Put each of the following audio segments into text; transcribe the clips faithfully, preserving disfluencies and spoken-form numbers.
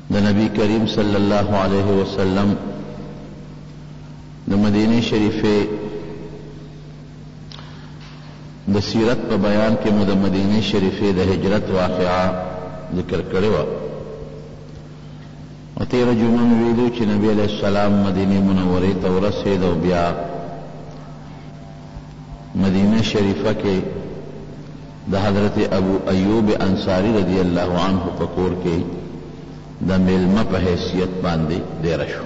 د نبی کریم صلی الله علیه وسلم د مدینه شریفه د سیرت په بیان کې مو د مدینه شریفه د هجرت واقعا ذکر کړی و او تیره جمعه مې ویلو چې نبی علیه السلام مدینه منورې ته ورسېد او بیا مدینه شریفه کې د حضرت ابو ایوب انصاری رضی الله عنه په کور کې د میلمه په حیثیت باندې دیره شو.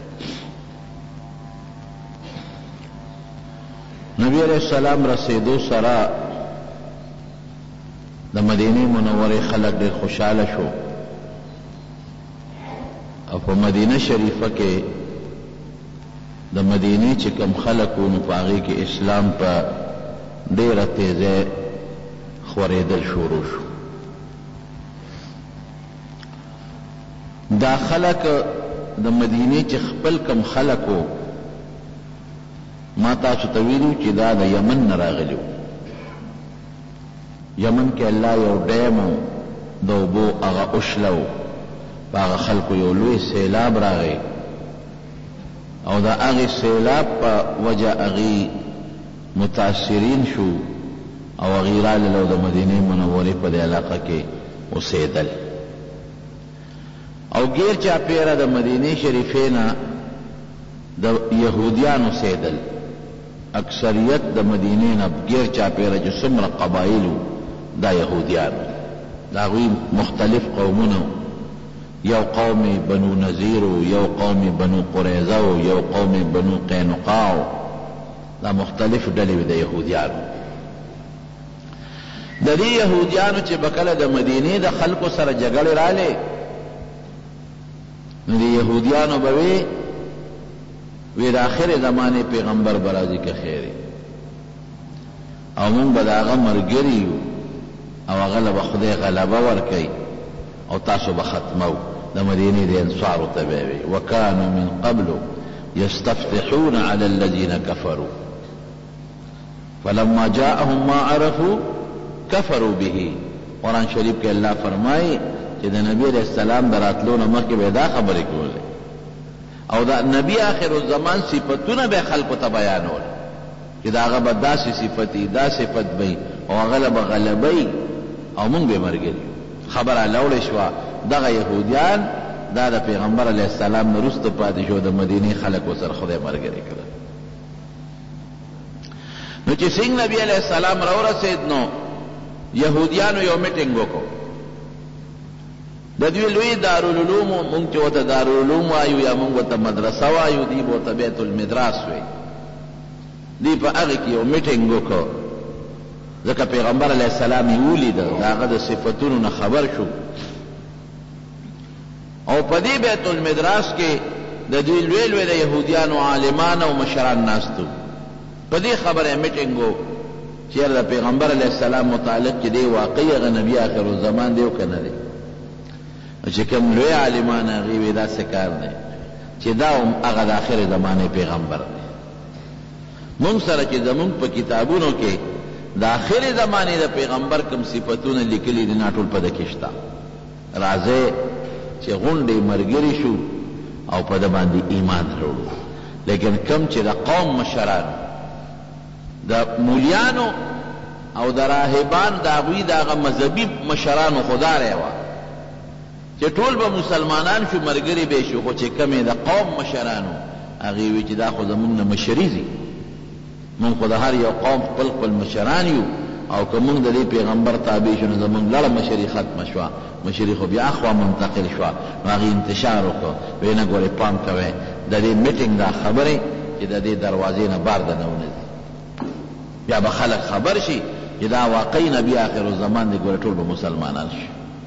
نبی علیہ السلام رسیدو سره د مدینه منورې خلک ډېر خوشاله شو او په مدینه شریفه کې د مدینه چې کوم خلک وو نو په هغې کې اسلام په ډېره تیزۍ خورېدل شروع شو. دا خلک د مدینه چې خپل کم خلک وو ما تاسو ته ویلو چې دا د یمن نه راغلي وو. یمن کې الله یو ډیم و د اوبو هغه اوښله و په هغه خلکو یو لوی سیلاب راغی او د هغې سیلاب په وجه هغې متاثرین شو او هغې رالل او د مدینې منورې په دې علاقه کې اوسېدل او غیر چاپیره د مدینه شریفې نه د یهودیان اوسېدل. اکثریت د مدینې نه غیر چاپیره چې څومره قبایلو دا یهودیان د هغوی مختلف قومونه یو قوم بنو نذیر یو قوم بنو قریظه یو قوم بنو قینقاع دا مختلف ډلې د یهودیانو. د دې یهودیانو چې به کله د مدینې د خلکو سره جګړې رالې نو د یهودیانو به وی وی د آخر زمانې پیغمبر به راځي که خیر او مونږ به د هغه ملګري یو او هغه له به خدای غلبه ورکوي او تاسو به ختمو. د مدینې د انصارو ته به وی وکانو من قبل یستفتحون علی الذین کفروا فلما جاءهم ما عرفوا کفروا به. قرآن شریف کې الله فرمایي چې د نبی علیہ السلام د راتلو نه مخکې به دا خبرې کولې او د نبی آخر الزمان صفتونه به خلکو ته بیانول چې د هغه به داسې صفتي دا صفت به او هغه له به غلبی او مونږ به ملګري. خبره لوړې شوه دغه یهودیان دا د پیغمبر علیه السلام نه وروسته پاتې شو د مدینې خلک ورسره خدای ملګري کړل. نو چې څنګه نبی علیه السلام راورسېد نو یهودیانو یو میټینګ وکړو. د دوی لوی دارالعلوم مونږ چې ورته دارالعلوم وایو یا مونږ ورته مدرسه وایو دی به ورته بیت المدراس وی. دی په هغې کې یو میټینګ وکړو ځکه پیغمبر علیه السلام یې ولیده د هغه د صفتونو نه خبر شو او په دې بیت المدراس کې د دوی لوی لوی د یهودیانو عالمان او مشران ناستو. په دې خبره یې میټینګ و چې د پیغمبر علیه السلام متعلق چې دی واقعي هغه نبي آخر الزمان دی او که نه دی. چې کوم لوی عالمان هغې وی داسې کار دی چې دا هم هغه د آخر زمانې پیغمبر دی. مونږ سره چې زمونږ په کتابونو کې د آخر زمانې د پیغمبر کوم صفتونه لیکلي دي نا ټول په ده کې شته. راځئ چې غونډې ملګري شو او په ده باندې ایمان راوړو. لیکن کم چې د قوم مشرانو د مولیانو او د راهبان د هغوی د هغه مذهبي مشرانو خدا رایوه چې ټول به مسلمانان شو ملګري به شو خو چې کمې د قوم مشرانو هغې وی چې دا خو زمونږ نه مشري ځي مونږ خو د هر یو قوم خپل خپل مشران یو او که مونږ د دې پیغمبر تابع شو نو زمونږ لړه مشري ختمه شوه. مشري خو بیا اخوا منتقل شوه نو هغې انتشار وکړو وی نه ګورې پام کوئ د دې میټینګ دا خبرې چې د دې دروازې نه بار د نه ونځي بیا به خلک خبر شي چې دا واقعي نبي آخر الزمان دی ګورې ټول به مسلمانان شي.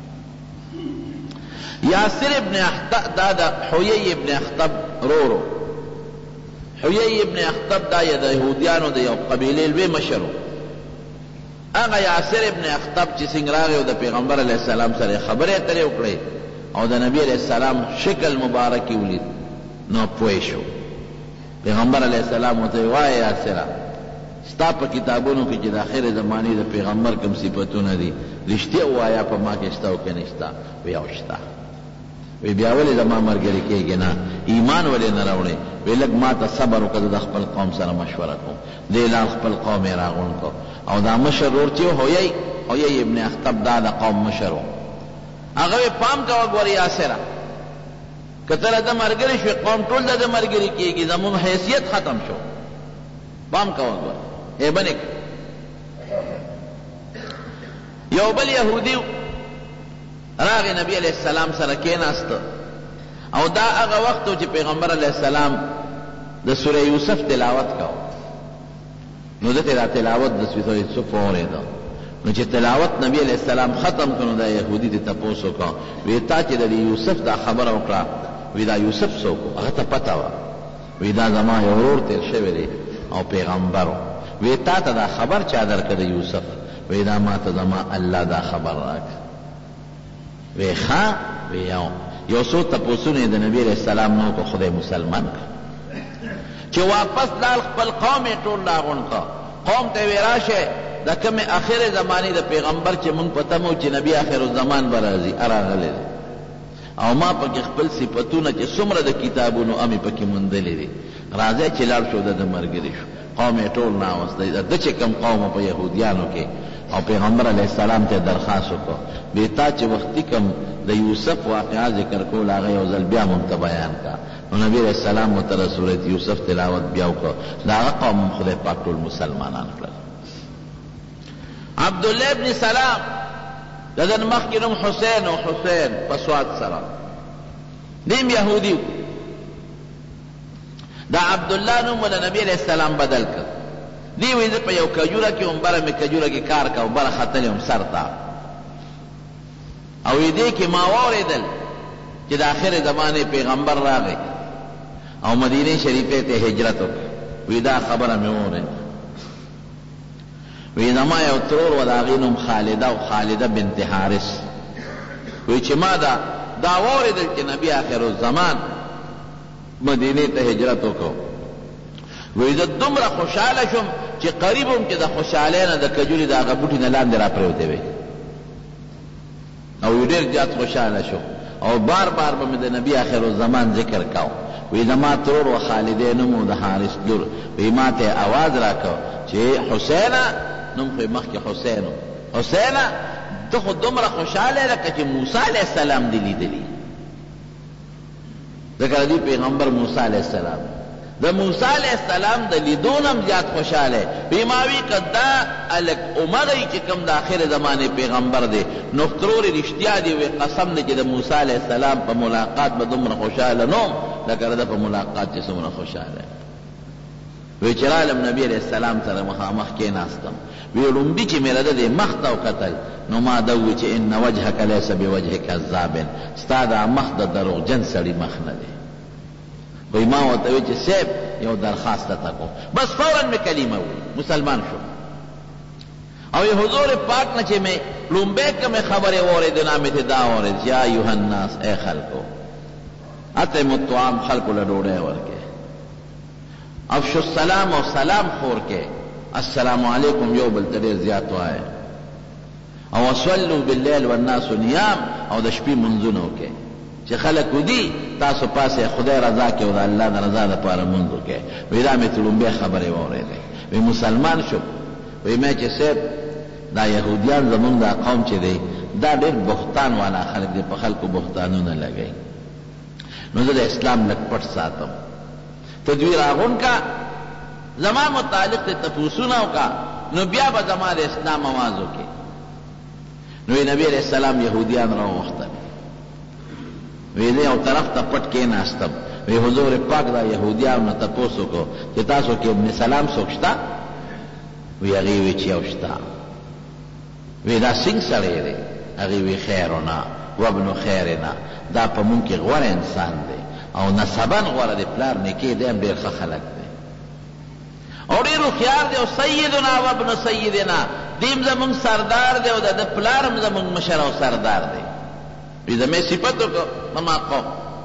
یاسر ابن اخطب دا د حیی ابن اخطب رورو. حیی ابن اخطب دا د یهودیانو د یو قبیلې لوی مشر و. هغه یاسر ابن اخطب چې څنګه راغی او د پیغمبر علیه السلام سره خبرې اترې وکړې او د نبی علیه السلام شکل مبارک یې ولید نو پوه شو. پیغمبر علیه السلام ورته وایي یاسره ستا په کتابونو کې چې د آخر زمانې د پیغمبر کوم صفتونه دي رښتیا ووایه په ما کې شته او که نه شته. وی او شته. وی بیا ولې زما ملګری کېږي نه ایمان ولې نه راوړې وی لږ ما ته صبر وکړه د خپل قوم سره مشوره کوم دې اعلان خپل قوم یې راغونډ کړ او دا مشر ورور چې هویی هویی ابن اخطب دا د قوم مشر و هغه وی پام کوه ګورې یاسره که ته د ملګري شوې قوم ټول د ملګري کېږي زموږ حیثیت ختم شو پام کوه ګوره هیبه نه یو بل یهودي راغی نبی علیہ السلام سره کېناست او دا هغه وخت چې پیغمبر علیہ السلام د سوره یوسف تلاوت کاو نو دته دا تلاوت د سوره یوسف اوریدا نو چې تلاوت نبی علیہ السلام ختم کړو دا يهودي ته تاسو کا وی تا چې د یوسف دا خبر وکړه وی دا یوسف څوک هغه ته پتا و وی دا زما یو ورور تیر شوی دی او پیغمبر وی تا ته دا خبر چا درکړ یوسف وی دا ما ته زما الله دا خبر راکړ وی ښا وی یو یو څو تپوسونه د نبی علیہ السلام نو کو خدای مسلمان چې واپس لال خپل قوم ټول راغون کا قوم ته وی راشه دا کوم اخر زمانه د پیغمبر چې مونږ پته مو چې نبی اخر الزمان برازي اراغله او ما پکې خپل صفاتونه چې څومره د کتابونو امي پکې مونډلې دي راځي چې لار شو د مرګري شو قوم ټول ناوسته د چې کوم قوم په يهوديانو کې او پیغمبر علیہ السلام ته درخواست وکړه بیتا چې وختي کوم د یوسف واقعا ذکر کول هغه یو ځل بیا مونږ ته بیان کا نو نبی علیہ السلام متر سورۃ یوسف تلاوت بیا وکړه دا قوم خدای پاک ټول مسلمانان کړل عبد الله ابن سلام ددن مخکینم حسین او حسین پسواد سره دیم یهودی دا عبد الله نوم ول نبی علیہ السلام بدل کړ دی وی په یو کجوره کې عمره می کجوره کې کار کا عمره خطلم سرتا او دې کې ما اوریدل چې د اخر زمانه پیغمبر راغی او مدینه شریفه ته هجرت وکړ وی دا خبره مې وره وی زما یو ترور و دا غینم خالده و خالده بنت حارس وی چې ما دا دا اوریدل چې نبی آخر الزمان مدینه ته هجرت وکړ وی زه دومره خوشحاله شوم چې قریب وم چې د خوشحالۍ نه د کجوري د هغه بوټي نه لاندې را پرېوتې وې او ډېر زیات خوشحاله شو او بار بار به مې د نبي آخر الزمان ذکر کاو وی زما ترور و خالدې نوم و د حارس لور وی ما ته اواز راکړ چې حسینه نوم خو مخکې حسین حسینه ته خو دومره خوشحاله لکه چې موسی علیه السلام دې لیدلي ځکه د پیغمبر موسی علیه السلام د موسی علیہ السلام د لیدونم زیات خوشاله بیماوی کدا الک عمر چې کوم د اخر زمانه پیغمبر دی نو ترور رښتیا دی وی قسم دی چې د موسی علیہ السلام په ملاقات به دومره خوشاله نو لکه د په ملاقات چې څومره خوشاله وی چرالم نبی علیہ السلام سره مخامخ کې ناستم وی لومبي چې مې د مخ ته وکتل نو ما دوی چې ان وجهک لیس بوجه کذاب استاد مخ د دروغجن سړي مخ نه دی وی ما ورته وی چې سیب یو درخواست تا کو بس فوراً می کلمه وی مسلمان شو او ی حضور پاک نه چې می لومبه کوم خبره وره د نامه ته دا وره یا ایها الناس اے خلقو اطعموا الطعام خلقو له ډوډۍ ورکه افشوا السلام او سلام خور کې السلام علیکم یو بل ته زیات وای او صلوا بالليل والناس نيام او د شپې منځونه وکي چې خلک ودي تاسو پاسه خدای رضا کې او د الله د رضا لپاره منځ وکي وی دا مې تلومبه خبره واورېده وی مسلمان شو وی مې چې سب دا يهوديان زمونږ دا قوم چې دی دا ډېر بهتان والا خلک دي په خلکو بهتانونه لګي نو زه د اسلام لک پټ ساتم تدویر اغون کا زما متعلق ته تفوسونه وکا نو بیا به زما د اسلام आवाज وکي نو نبی علیہ السلام يهوديان را وختل وی دې او طرف ته پټ کې ناستم وی حضور پاک دا يهوديان نو تاسو کو چې تاسو کې ابن سلام سوچتا وی هغه وی چې اوشتا وی دا څنګه سره دی هغه وی خیرنا وابن خیرنا دا په مونږ کې غوړ انسان دی او نسبن غوړ دی پلار نه کې دیم ډیر ښه خلک دی او ډیر خيار دی او سیدنا وابن سیدنا دیم زمون سردار دی او د پلارم زمون مشر او سردار دی وی زمې صفاتو کو ما قوم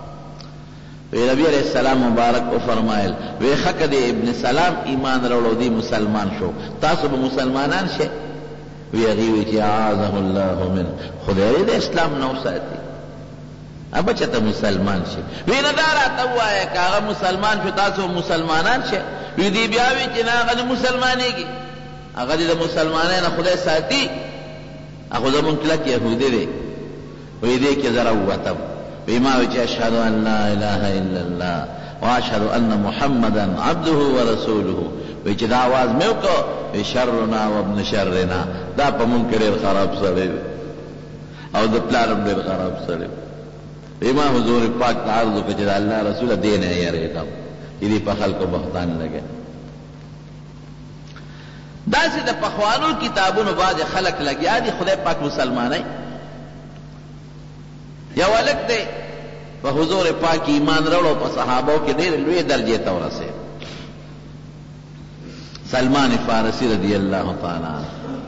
وی نبی علیہ السلام مبارک او فرمایل وی حق دی ابن سلام ایمان راوړو دی مسلمان شو تاسو به مسلمانان شئ وی هغه وی چې اعاذه الله من خدای دې اسلام نو ساتي ابا چته مسلمان شي. وی نه دا راته ووایه که هغه مسلمان شو تاسو مسلمانان شئ. وی دی بیا وی چې نه هغه نه مسلمانېږي، هغه دې د مسلمانۍ نه خدای ساتي، هغه زمونږ کلک یهودي دی. وی دې کې زه راووتم، وی ما وی چې اشهد ان لا اله الا الله واشهد ان محمدا عبده ورسوله. وی چې دا آواز مې وکړو، وی شرنا وابن شرنا، دا په مونږ کې ډېر خراب سړی دی او د پلار هم ډېر خراب سړی. وی ما حضور پاک ته عرض وکړه چې د الله رسوله دې نه یېرېږم چې دې په خلکو بهتان لګوي. داسې د پخوانو کتابونو بعضې خلک لګیا دي خدای پاک مسلمانۍ. یو هلک دی په حضور پاک ایمان راوړو، په صحابو کې ډېرې لویې درجې ته ورسېد. سلمان فارسی رضی الله تعالی عنه،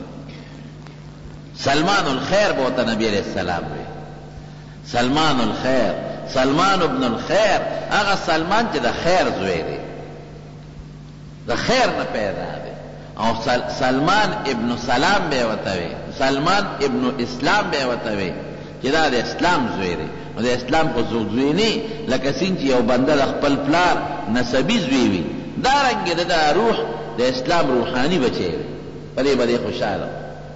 سلمان الخیر به ورته نبی علیہ السلام وی. سلمان الخیر، سلمان ابن الخیر، هغه سلمان چې د خیر زوی دی، د خیر نه پیدا دی. او سلمان ابن سلام به ورته وی، سلمان ابن اسلام به ورته وی چې دا د اسلام زوی دی. نو د اسلام خو څوک زوی نه لکه څنګه چې یو بنده د خپل پلار نسبي زوی وي، دارنګې د دا روح د اسلام روحاني بچی دی، په دې به دې خوشحاله.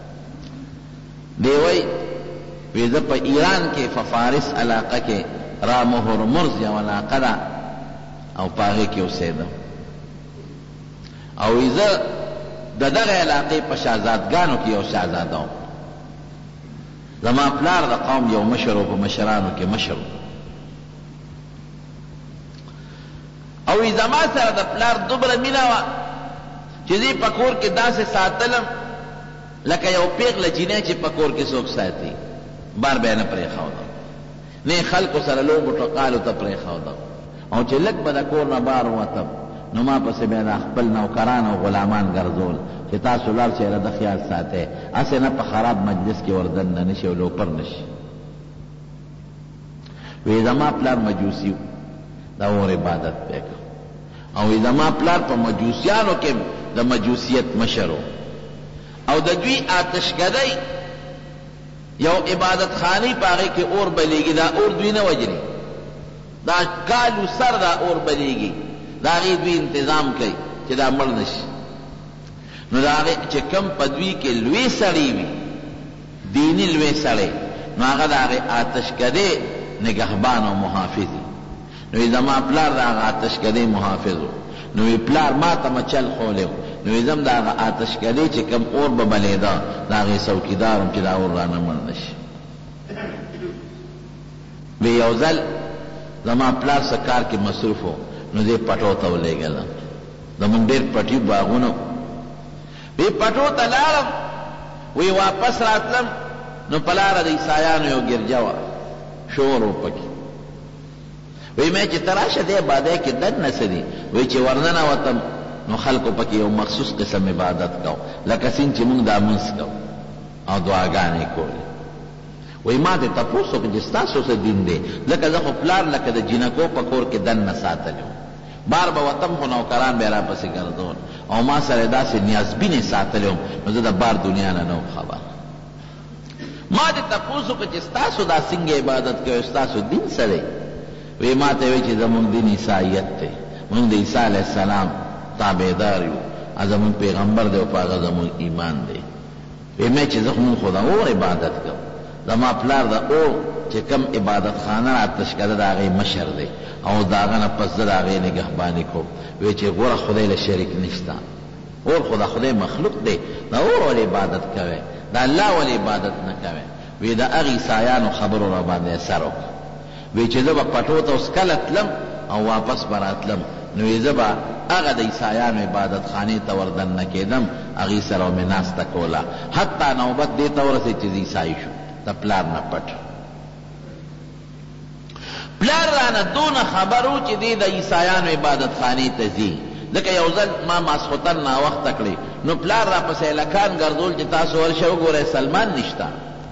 دی وی وی زه په ایران کې په فارس علاقه کې رام هرمز یو علاقه ده او په هغې کې اوسېدم، او وی زه د دغه علاقې په شهزادګانو کې یو شهزاده وم. زما پلار د قوم یو مشر و، په مشرانو کې مشر و. او وی زما سره د پلار دومره مینه وه چې زه په کور کې داسې ساتلم لکه یو پیغله جینۍ چې په کور کې څوک ساتي، بار به یې نه پرېښودم، نه خلکو سره لوبو ټقالو ته پرېښودم. او چې لږ به د کور نه بار ووتم نو ما پسې بیا د خپل نوکران او غلامان ګرځول چې تاسو لاړ شئ د خیال ساتئ، هسې نه په خراب مجلس کې وردننه نه شي او لوپر نه شي. وی زما پلار مجوسي و، د اور عبادت پې کړ. او وی زما پلار په مجوسیانو کې د مجوسیت مشر و، او د دوی آتشکدۍ یو عبادت خانې په هغې کې اور بلیږي، دا اور دوی نه وجني، دا کالو سر دا اور بلیږي، د هغې دوی انتظام کوي چې دا مړ نه شي. نو د هغې چې کم په دوی کې لوی سړی وي، دیني لوی سړی، نو هغه د هغې آتشکدۍ نگهبان او محافظ وي. نو وی زما پلار د هغه آتشکدۍ محافظ و. نو وی پلار ما ته مچل خولی و، نو وی زم د هغه آتشکدۍ چې کم اور به بلیده د هغې څوکیدار وم چې دا اور رانه مړ نه شي. وی یو ځل زما پلار څه کار کې مصروف و، نو دې پټو ته ولېږلم، زمونږ ډېر پټي باغونه وی پټو ته لاړم. وی واپس راتلم نو په لاره د عیسایانو یو ګرجه وه، شور و پکې. وی مې چې ته راشه دې عبادۍ کې دننه څه دي؟ وی چې ورننوتم نو خلکو پکې یو مخصوص قسم عبادت کو، لکه څنګه چې موږ دا مونځ کو او دعاګانې کولې. وی ما دې تپوس وکړه چې ستاسو څه دین دی؟ ځکه زه خو پلار لکه د جینکو په کور کې دننه ساتلی وم، بار به وتم خو نوکران به یې راپسې ګرځول، او ما سره یې داسې نیازبینې ساتلی وم، نو زه د بار دنیا نه نه وم خبر. ما دې تپوس وکړه چې ستاسو دا څنګه عبادت کوئ، ستاسو دین څه دی؟ وی ما ته وی چې زمونږ دین عیسایت دی، مونږ د عیسی علیه السلام تابعدار یو، زمونږ پیغمبر دی او په هغه زمونږ ایمان دی. وی مې چې زه خو مونږ خو د اور عبادت کوو، زما پلار د اور چې کم عبادت خانه آتشکده د هغې مشر دی، او د هغه نه پس زه د هغې نګهباني کوم. وی چې ګوره خدای له شریک نشته، اور خو د خدای مخلوق دی، د اور ولې عبادت کوئ؟ د الله ولې عبادت نه کوئ؟ وی د هغې عیسایانو خبرو را باندې اثر وکړه. وی چې زه به پټو ته اوس کله تلم او واپس به راتلم، نو وی زه به هغه د عیسایانو عبادت خانې ته وردننه کېدم، هغې سره به مې ناسته کوله، حتی نوبت دې ته ورسېد چې زه عیسایي شو، د پلار نه پټ. پلار رانه دونه خبر و چې دی د عیسایانو عبادت خانې ته ځي. ځکه یو ځل ما ماسخوتن ناوخته کړې، نو پلار را پسې هلکان ګرځول چې تاسو ورشه وګورئ سلمان نشته.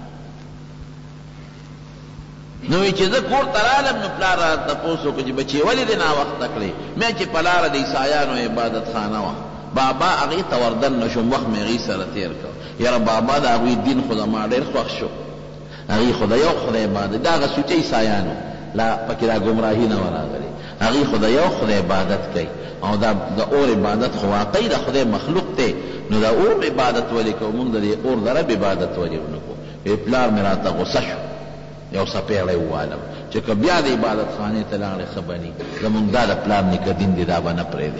نو چې زه کور ته رالم نو پلار را تپوس وکړو چې بچې ولې دې ناوخته کړې؟ مې چې په لاره د عیسایانو عبادت خانه وه، بابا هغې ته وردن نه شوم، وخت مې هغې سره تېر کړ. یاره بابا د هغوی دین خو زما ډېر خوښ شو، هغې خو د یو خدای عبادت دا هغه سوچه عیسایانو لا پکې دا ګمراهي نه وراغلې هغې خو د یو خدای عبادت کوي او دا د اور عبادت خو واقعي د خدای مخلوق دی نو د اور عبادت ولې کوو موږ د دې اور د رب عبادت ولې ونه کوو پلار مې راته غصه شو یو څپېړی ووالم چې که بیا د عبادت خانې ته لاړې ښه بني زمونږ دا د پلار نیکه دین دی دا به نه پرېږدي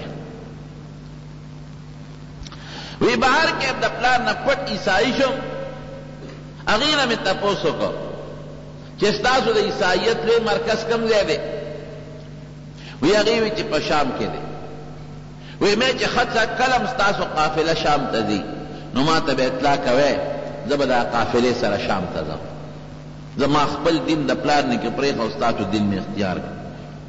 وی بهر کې د پلار نه پټ عیسایي شم هغې نه مې تپوس وکړ چې ستاسو د عیسایت لوی مرکز کوم ځای دی وی هغې وی چې په شام کې دی وی مې چې ښه کلم ستاسو قافله شام ته ځي نو ما ته به اطلاع کوئ زه به دا قافلې سره شام ته ځم زما خپل دین د پلار نیکه پرېښه او ستاسو دین مې اختیار کړ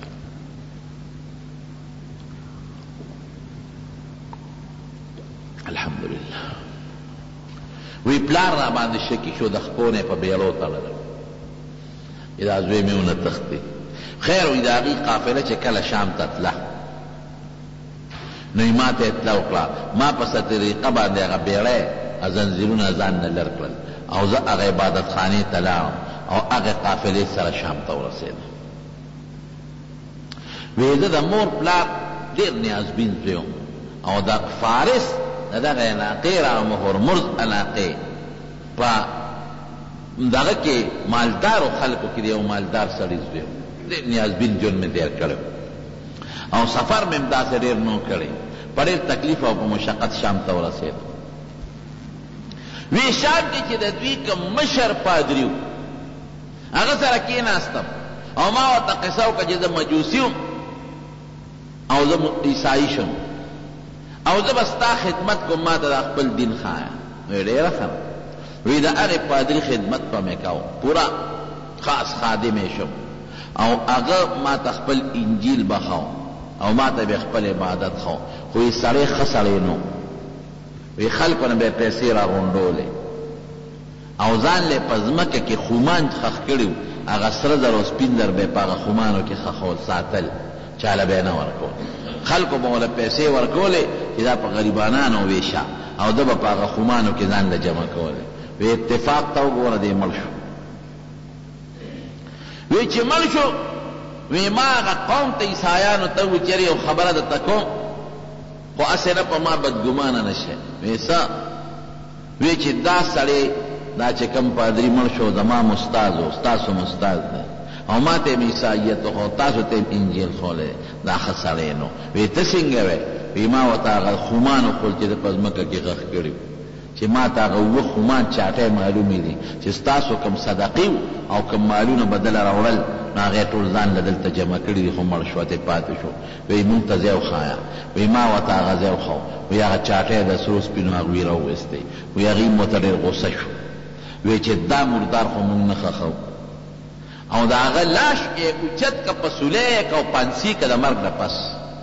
الحمدلله وی پلار را باندې شکی شو د خپونه په بیړو تړلی دا زوی مې ونه تښتېد خیر وی د هغې قافله چې کله شام ته تله نو یې ما ته اطلاع وکړه ما په څه طریقه باندې هغه بیړی زنځیرونه ځان نه لر کړل او زه هغه عبادت خانې ته لاړم او هغه قافلې سره شام ته ورسېدم وی زه د مور پلار ډېر نیازبین زوی وم او د فارس د دغه علاقې را هرمز علاقې په دغه کې مالدارو خلکو کې د یو مالدار سړي زوی وم ډېر نیازبین ژوند مې تېر کړی او سفر مې هم داسې ډېر نه کړی په ډېر تکلیف او په مشقت شام ته ورسېدم وی شام کې چې د دوی کوم مشر پادري و هغه سره کېناستم او ما ورته قصه وکړه چې زه مجوسي وم او زه عیسایي شم او زه به ستا خدمت کوم ما ته د خپل دین ښایه وی ډېره ښه وی د هغې پادري خدمت به مې کوم پوره خاص خادم یې شم او هغه ما ته خپل انجیل به ښوم او ما ته به خپل عبادت ښوم خو یې سړی ښه سړی نو وی خلکو نه به پیسې راغونډولې او ځان له په ځمکه کې خومان خښ کړي وو هغه سره زر او سپین زر به یې په هغه خومانو کې خښول ساتل چاله به یې نه ورکول خلکو به ورله پیسې ورکولې چې دا په غریبانانو ویشه او ده به په هغه خومانو کې ځان له جمع کولې وی اتفاق ته وګوره دی مړ شو وی چې مړ شو وی ما هغه قوم ته عیسایانو ته وویل چې یو خبره درته کوم خو هسې نه په ما بدګمانه نه شي وی څه وی چې دا سړی دا چې کوم پادري مړ شو زما مستاذ و ستاسو مستاذ دی او ما ته یې عیسایت وښو تاسو ته یې انجیل ښولی دا ښه سړی نو وی ته څنګه وی وی ما ورته هغه خومان وښول چې ده په ځمکه کې غښ کړي چې ما ته هغه اووه خومان چاټی معلومې دي چې ستاسو کوم صدقې او کوم مالونه به دله راوړل نو هغې ټول ځان له دلته جمع کړي دي خو مړ شو ته پاتې شو وی مونږ ته ځای وښایه وی ما ورته هغه ځای وښو وی هغه چاټی د سرو سپینو هغوی راوویستی وی هغې مو ته ډېر غوسه شو وی چې دا مردار خو مونږ نه ښخو او د هغه لاش یې اوچت که په سولی یې که او پانسي که د مرګ نه پس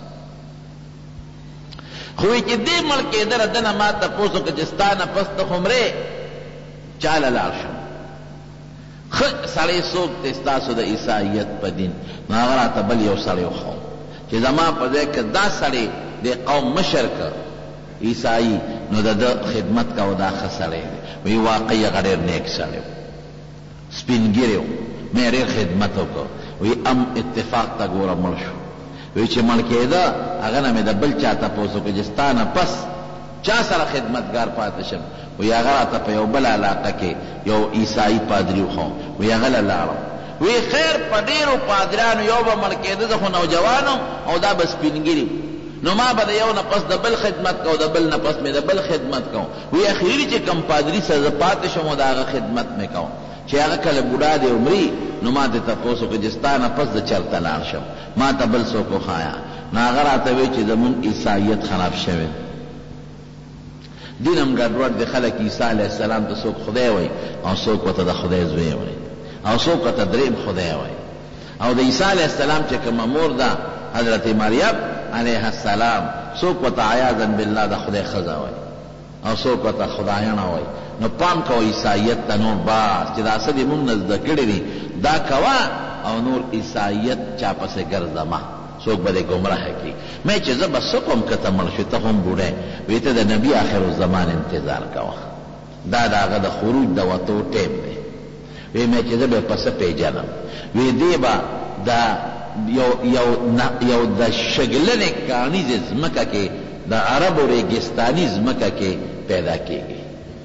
خو وی چې دې مړ کېدله ده نه ما تپوس وکړه چې ستا نه پس ته خو مرې چاله لاړ شم ښه سړی څوک دی ستاسو د عیسایت په دین نو هغه راته بل یو سړی وښو چې زما په ځای که دا سړی د قوم مشر که عیسایي نو د ده خدمت کوه دا ښه سړی دی وی واقعي هغه ډېر نیک سړی و سپین ږیری و مې ډېر خدمت وکړ وی ام اتفاق ته ګوره مړ شو وی چې مړ کېده هغه نه مې د بل چا تپوس وکړه چې ستا نه پس چا سره خدمتګار پاتې شم وی هغه راته په یو بل علاقه کې یو عیسایي پادري وښو وی هغه له لاړم وی خیر په ډېرو پادریانو یو به مړ کېده زه خو نوجوان او دا به سپین ږیري نو ما به د یو نه پس د بل خدمت کوم د بل نه پس مې د بل خدمت کوم وی اخري چې کوم پادري سره زه پاتې شم او د هغه خدمت مې کوم چې هغه کله بوډا دی عمري نو ما ته تپوس وکړه چې ستا نه پس د چرته لاړ شم ما ته بل څوک وښایه نو هغه راته وایي چې زمونږ عیسایت خراب شوی دین هم ګډوډ دی خلک عیسی علیه السلام ته څوک خدای وایي او څوک ورته د خدای زوی وایي او څوک ورته دریم خدای وایي او د عیسی علیه السلام چې کومه مور ده حضرت مریم علیه السلام څوک ورته عیاذا بالله د خدای ښځه وایي او څوک ورته خدایانه وایي نو پام کوه عیسایت ته نور باس چې دا څه دې مونږ نه زده کړي دي دا کوه او نور عیسایت چا پسې ګرځه مه څوک به دې ګمراه کړي مې چې زه به څه کوم که ته مړ شې ته هم بوډی وی ته د نبي آخر الزمان انتظار کوه دا د هغه د خروج د وتو ټیم دی وی مې چې زه به پسه پیژنم وی دی به دا یو یو یو د شګلنې کانیزې ځمکه کې د عربو ریګستاني ځمکه کې پیدا کېږي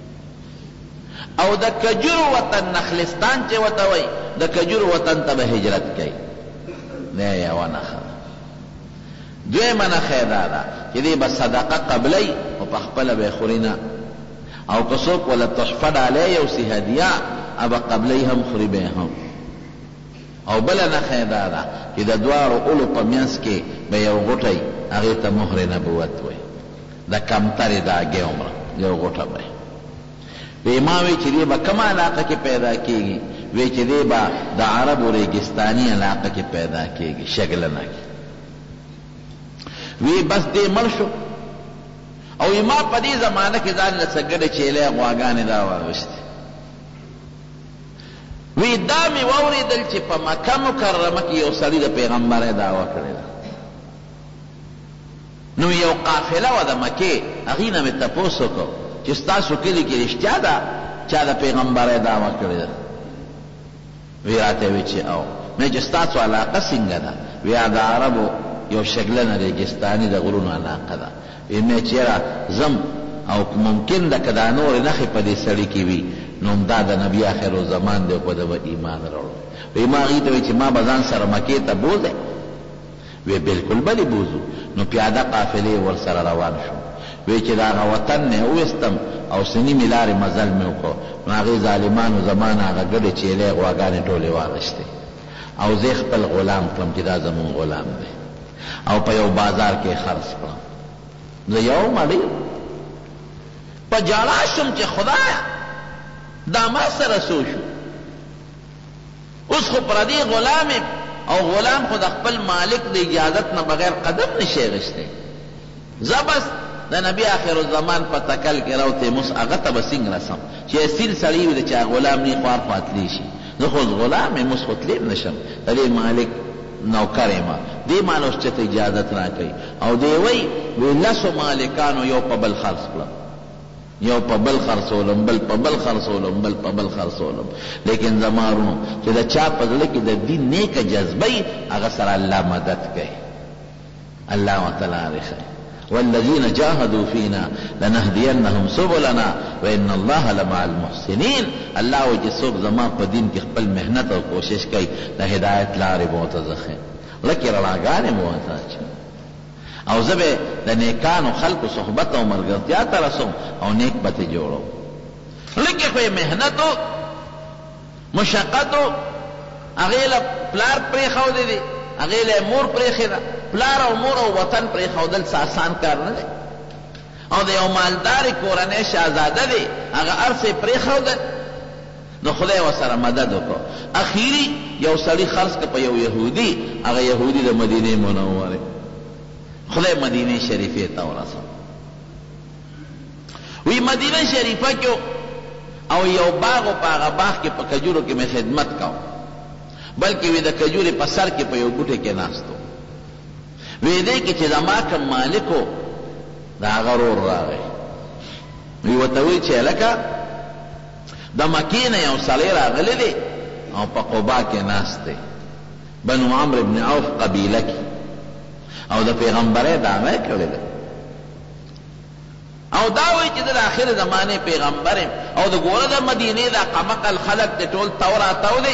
او د کجورو وطن نخلستان چې ورته وایي د کجورو وطن ته به هجرت کوي دا یوه نښه ده دویمه نښه یې دا ده چې دی به صدقه قبلی او په خپله به یې خوري نه او که څوک وله تحفه ډالۍ یو سي هدیه هغه قبلی هم خوري به هم او بله نښه یې دا ده چې د دواړو اولو په منځ کې به یو غوټی هغې ته مهر نبوت وایي د کمترې د هګۍ عمره یو غوټه به وی ما وی چې دی به کومه علاقه کې پیدا کېږي وی چې دی به د عربو ریګستاني علاقه کې پیدا کېږي شګلنه کې وی بس دی مړ شو او ما په دې زمانه کې ځان له څه ګډې چیلې غواګانې دا واغوستې وی دا مې واورېدل چې په مکه مکرمه کې یو سړي د پیغمبرۍ دعوه کړې ده نو یو قافله وه د مکې هغې نه مې تپوس وکړو چې ستاسو کلي کې رښتیا ده چا د پیغمبرۍ دعوه کړې ده وی راته وی چې او مې چې ستاسو علاقه څنګه ده وی د عربو یو شګلنه ریګستاني د غرونو علاقه ده وی مې چې یاره ځم او ممکن ده که دا نورې نښې په دې سړي کې وي نو دا د نبي آخر الزمان دی او په ده به ایمان راوړو وی ما هغې ته وی چې ما به ځان سره مکې ته بوځئ وی بلکل بلې بوځو نو پیاده قافلې ورسره روان شو وی چې د هغه وطن نه وویستم او سنی مې لارې مزل مې وکړو نو هغې ظالمانو زما نه هغه ګډې چیلې غواګانې ټولې واغېستې او زه خپل غلام کړم چې دا زمون غلام دی او په یو بازار کې خرڅ کړم زه یو مړی په جاړه شم چې خدایه دا ما سره څه شو اوس خو پردي غلام او غلام خو د خپل مالک د اجازت نه بغیر قدم نشي اخیستی زه بس د نبی آخر الزمان په تکل کې راوتې مس هغه ته به څنګه رسم چې اصیل سړی وي د چا غلام نه خوار خوا تلی شي زه خو غلام یم اوس خو تلی هم نشم د دې مالک نوکر یم دې مال اوس چېته اجازت راکوي او دی وایي وی لسو مالکانو یو په بل خرڅ کړم یو په بل خرڅولم بل په بل خرڅولم بل په بل خرڅولم لیکن زما ورونو چې د چا په زړه کې د دین نیکه جذبه وي هغه سره الله مدد کوي الله ورته لارې ښیي والذین جاهدوا فینا لنهدینهم سبلنا وان الله لمع المحسنین الله وایي چې څوک زما په دین کې خپل محنت او کوشش کوي د هدایت لارې به ورته زه ښیم لکې رڼاګانې به ورته اچوم او زه به د نیکانو خلکو صحبت او ملګرتیا ته رسوم او نیک به ترې جوړوم لکې خو یې محنت و مشقت و هغې له پلار پرېښودی دی هغې له مور پرېښې ده پلار او مور او وطن پرېښودل څه آسان کار نه دی او د یو مالدارې کورنۍ شهزاده دی هغه هر څه یې پرېښودل نو خدای ورسره مدد وکړو اخیري یو سړي خرڅ کړه په یو یهودي هغه یهودي د مدینې منورې خدای مدینه شریفه ته ورسو وی مدینه شریفه کې او یو باغ او په هغه باغ کې په کجورو کې مې خدمت کاو بلکې وی د کجورې په سر کې په یو بوټي کې ناستو وی دی کې چې زما کوم مالک و د هغه ورور راغی وی ورته وی چې هلکه د مکې نه یو سړی راغلی دی او په قبا کې ناست دی بنو عمرو بن عوف قبیله کې او د پیغمبرۍ دعوی کړې ده او دا وایي چې د آخر زمانې پیغمبر یم او د ګوره د مدینې دا قمقل خلک د ټول تو راتو دی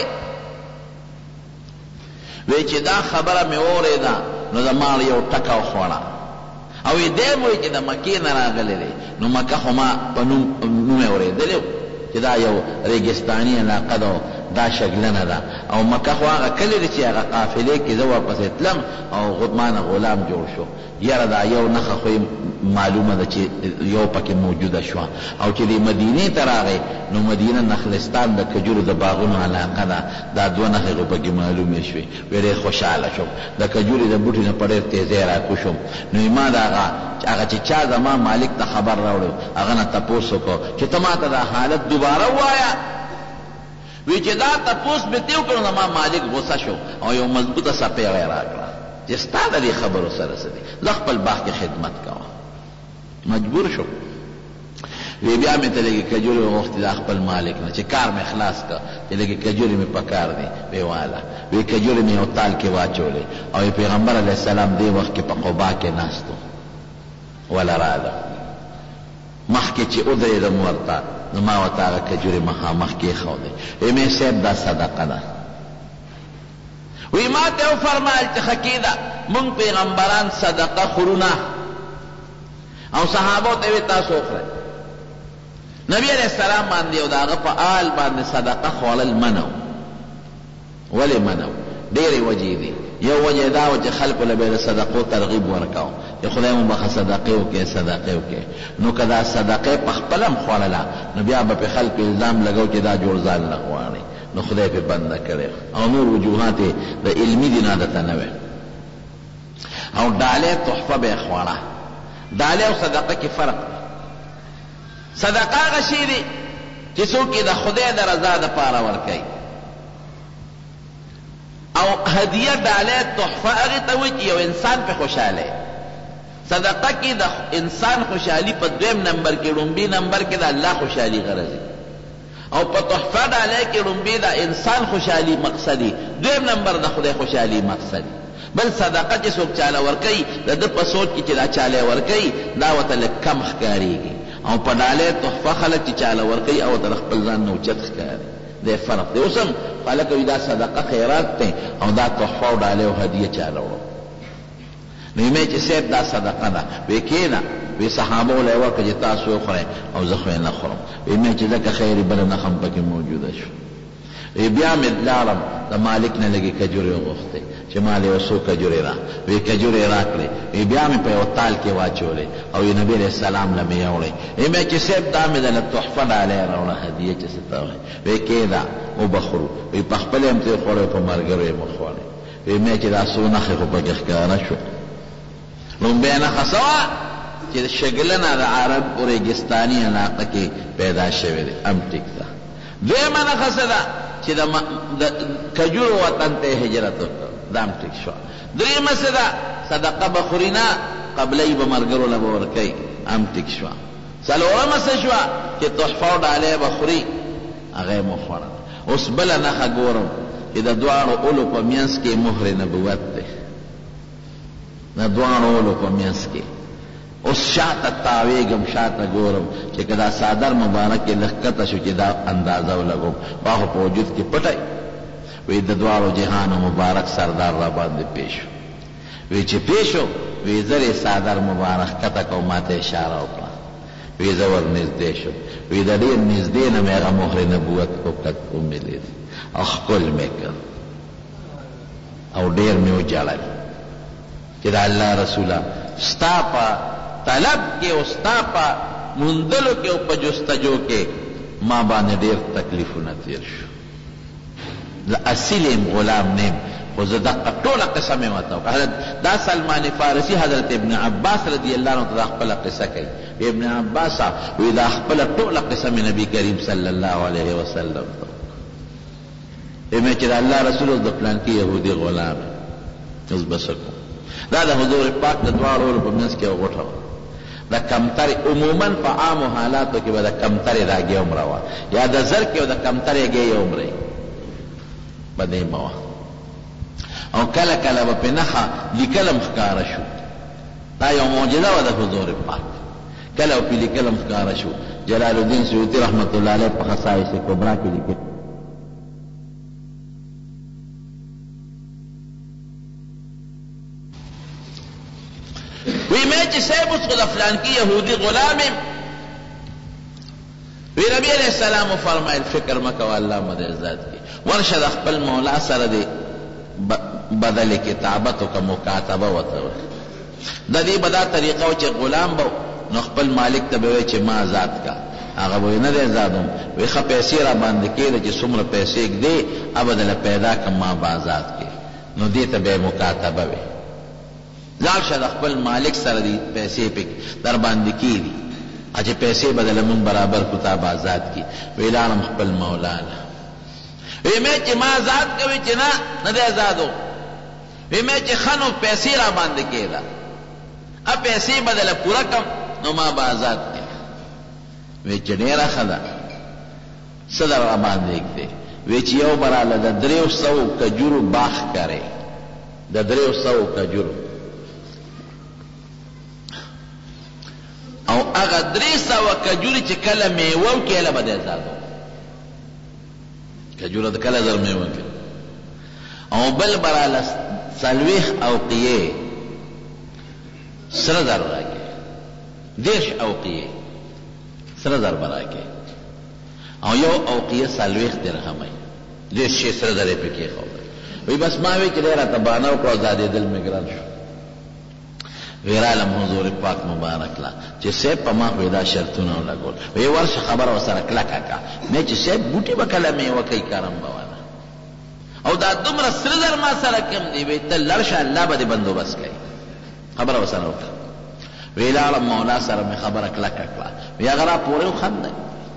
وایي چې دا خبره مې واورېده نو زما یو ټکه وخوړه او یې دی وایي چې د مکې نه راغلی دی نو مکه خو ما په نوم یې اورېدلی و چې دا یو ریګستاني علاقه ده دا شګلنه ده او مکه خو هغه کلی دی چې هغه قافلې کې زه ورپسې تلم او مانه غلام جوړ شو یاره دا یو نښه خو معلومه ده چې یو پکې موجوده شوه او چې دې مدینې ته راغی نو مدینه نخلستان د کجورو د باغونو علاقه ده دا دوه نښې خو پکې معلومې شوې وی ډېر خوشحاله شوم د کجورې د بوټي نه په ډېر تیزۍ راکوشم نو ما د هغه هغه چې چا زما مالک ته خبر راوړو هغه نه تپوس وکړو چې ته ما ته دا حالت دوباره ووایه وی چې دا تپوس مې تې وکړو نو ما مالک غصه شو او یو مضبوطه څپې یې راکړه چې ستا د دې خبرو سره څه دي زه خپل باغ کې خدمت کوم مجبور شو وی بیا مې ته لږې کجورې وغوښتې د خپل مالک نه چې کار مې خلاص کړه چې لږې کجورې مې په کار دی وی واله وی کجورې مې یو تال کې واچولې او پیغمبر علیه السلام دې وخت کې په قبا کې ناست و وله راله مخکې چې ودرېدم ورته نو ما ورته هغه کجورې مخامخ کېښودې وی مې صاحب دا صدقه ده وی ما ته وفرمایل چې ښه کېده مونږ پیغمبران صدقه خورو نه او صحابو ته وی تاسو وخورئ نبی علیہ السلام باندې او داغه په آل باندې صدقه خوړل منو ولې منو ډېرې وجې دي یو وجه دا و چې خلکو له به د صدقو ترغیب ورکاو چې خدای مو بخښه صدقې وکړې صدقې وکړې نو که دا صدقې په خپله هم خوړله نو بیا به پې خلکو الزام لګو چې دا جوړ ځان نه غواړي نو خدای پې بنده کړی او نور وجوهات یې د علمي دي نه دته نه وی او ډالۍ تحفه به یې خوړه ډالۍ او صدقه کې فرق دی صدقه هغه شی دی چې څوک یې د خدای د رضا دپاره ورکوي او هدیه ډالۍ تحفه هغې ته وایي چې یو انسان پې خوشحاله صدقه کې د انسان خوشحالي په دویم نمبر کې لومبي نمبر کې د الله خوشحالي غرضي او په تحفه ډالۍ کې لومبي د انسان خوشحالي مقصدي دویم نمبر د خدای خوشحالي مقصدي بل صدقه چې څوک چاله ورکوي د ده په سوچ کې چې دا چاله ورکوي دا ورته لږ کم ښکارېږي او په ډالۍ تحفه خلک چې چاله ورکوي او ورته خپل ځان نه اوچت ښکاري دی فرق دی اوس هم خلک وایي دا صدقه خیرات دی او دا تحفه او ډالۍ او هدیه چاله وړو نو یې چې صاحب دا صدقه ده وی کېنه وی صحابه وله یې ورکړه چې تاسو وخورئ او زه خو یې نه خورم وی چې ځکه خیرې بله نښه هم پکې موجوده شو وی بیا مې لاړم د مالک نه لږې کجورې وغوښتې چې ما له یو څو کجورې را وی کجورې راکړې وی بیا مې په یو تال کې واچولې او یې نبي علیه السلام له مې یوړې وی مې چې صاحب دا مې دله تحفه ډالۍ راوړه هدیه چې څه ته وایي وی کېده وبخورو وی په خپل یې هم ته یې خوړی په ملګرو یې مه خوړی وی مې چې دا څو نښې خو پکې ښکاره شو لومبۍ نښه څه وه چې شګلنه د عرب ریګستاني علاقه کې پیدا شوې دی ام ټیک ده دویمه نښه څه ده چې د کجورو وطن ته هجرت وکړ دا هم ټیک شوه درېیمه څه ده صدقه به خوري نه قبلۍ به ملګرو له به ورکوي هم ټیک شوه څلورمه څه شوه چې تحفه او ډالۍ به خوري هغه یې مو خوړل اوس بله نښه ګورم چې د دواړو اولو په منځ کې مهر نبوت دی د دواړو اولو په منځ کې اوس شاته تاویږم شاته ګورم چې که دا صادر مبارک یې لږ کته شو چې دا اندازه ولګوم ما خو په وجود کې پټی وی د دواړو جهانو مبارک سردار را باندې پیش شو وی چې پیش شو وی زر یې صادر مبارک کته کو ما ته اشاره وکړه وی زه ور نږدې شو وی د ډېر نږدې نه مې هغه مهر نبوت وملید او ښکل مې کړ او ډېر مې وجړل چې د الله رسوله ستا په طلب کې او ستا په موندلو کې او په جستجو کې ما باندې ډېر تکلیفونه تېر شو زه اصیل یم غلام نیم خو زه دقه ټوله قصه مې ورته وکړه دا سلمان فارسي حضرت ابن عباس رضی الله عنه ته دا خپله قصه کوي ابن عباس وی دا خپله ټوله قصه مې نبي کریم صلی الله علیه وسلم ته وکړه مې چې د الله رسول اوس د پلانکي یهودي غلام اوس به څه کوم دا د حضور پاک د دواړو په منځ کې یو غوټه وه د کمترې عموما په عامو حالاتو کې به د کمترې راګې عمره وه یا د زر کې د کمترې ګې عمرې به دې به وه او کله کله به پې نښه لیکل هم ښکاره شو دا یو معجزه وه د حضور پاک کله به پې لیکل هم ښکاره شو جلال الدین سیوطي رحمت الله علیه په خصائص کبرا کې لیکل وی میں چې صاحب اوس خو د فلانکي یهودي غلام یم وی نبي علیه السلام فرمایل فکر مه کوه الله مو دې عزت کړي ورشه د خپل مولا سره دې بدل کتابت وکړه مکاتبه ورته وکړه د دې به دا طریقه و چې غلام به نو خپل مالک ته به وایي چې ما آزاد کا هغه به نه دی آزادوم وی ښه پیسې را باندې کېده چې څومره پیسې ږدې هغه به دله پیدا کړم ما به آزاد کړي نو دې ته به یې مکاتبه وي لاړ شه د خپل مالک سره دي پیسې پې در باندې کېدي چې پیسې به دله مونږ برابر کړو تا به آزاد کړي وی لاړم خپل مولا له وی مې چې ما آزاد کوي چې نه نه دی آزادو وی مې چې ښه نو پیسې را باندې کېده ا پیسې به دله پوره کړم نو ما به آزاد کړي وی چې ډېره ښه ده څه در راباندې ږدې وی چې یو براله د دریو سوو کجورو باغ کرې د دریو سوو کجورو او هغه درې سوه کجورې چې کله میوه وکړي هله به دی زادو کجوره د کله زر میوه کړي او بل براله څلوېښت اوقیې سره زر راکړي دېرش اوقیې سره زر به راکړي او یو اوقیه څلوېښت درهمه دېرش شی سره زر یې پکې ایښودل وی بس ما وی چې دی راته بهانه وکړه او زادېدل مې ګران شو وی رالم حضور پاک مبارک لا چې صاحب په ما خو دا شرطونه ولګول وی ورشه خبره ورسره کلکه کا مې چې صاحب بوټي به کله میوه کوي کرم به واله او دا دومره سره زر ما سره کم دی وی ته لړ شه الله به دې بندوبست کوي خبره ورسره وکړه وی لاړم مولا سره مې خبره کلکه کړه وی هغه را پورې وخندل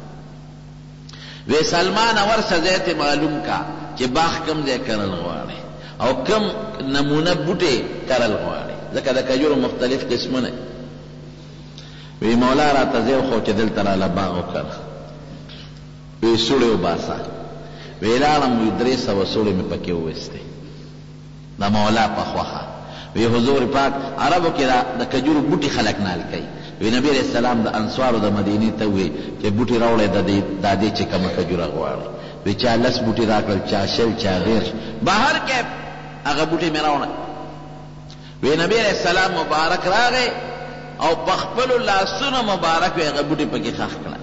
وی سلمان ورشه ځای ته معلوم کا چې باغ کم ځای کرل غواړي او کم نمونه بوټي کرل غواړي ځکه د کجورو مختلف قسمونه وی مولا راته ځای وښو چې دلته راله باغ وکړ وی سوړې وباسه وی لاړم وی درې سوه سوړې مې پکې وویستې د مولا په خوښه وی حضور پاک عربو کې د کجورو بوټي خلک نال کوي وی نبی علیہ السلام د انصارو د مدینې ته وی چې بوټي راوړی د دې چې کومه کجوره غواړي وی چا لس بوټي راکړل چا شل چا غیر بهر کې هغه بوټي مې راوړل وی نبی علیہ السلام مبارک راغی او په خپلو لاسونو مبارک وی هغه بوټي پکې ښخ کړل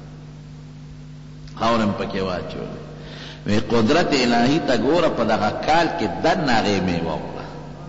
خاوره مې پکې واچولې وی قدرت الهي ته ګوره په دغه کال کې دننه هغې میوه وکړه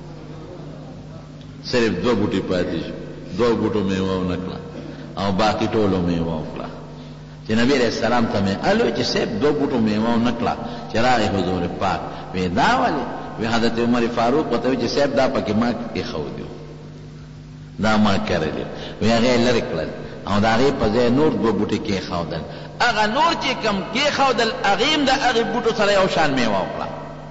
صرف دوه بوټي پاتې شو دوه بوټو میوه ونه کړه او باقي ټولو میوه وکړه چې نبی علیہ السلام ته مې الوی چې صاحب دوه بوټو میوه ونه کړه چې راغی حضور پاک وی دا ولې وی حضرت عمر فاروق ورته وی چې صاحب دا پکې ما ایښودي دا ما کړلي وی هغې لرې کړل او د هغې په ځای نور دوه بوټي کېښودل هغه نور چې کم کېښودل هغې هم د هغې بوټو سره یو شان میوه وکړه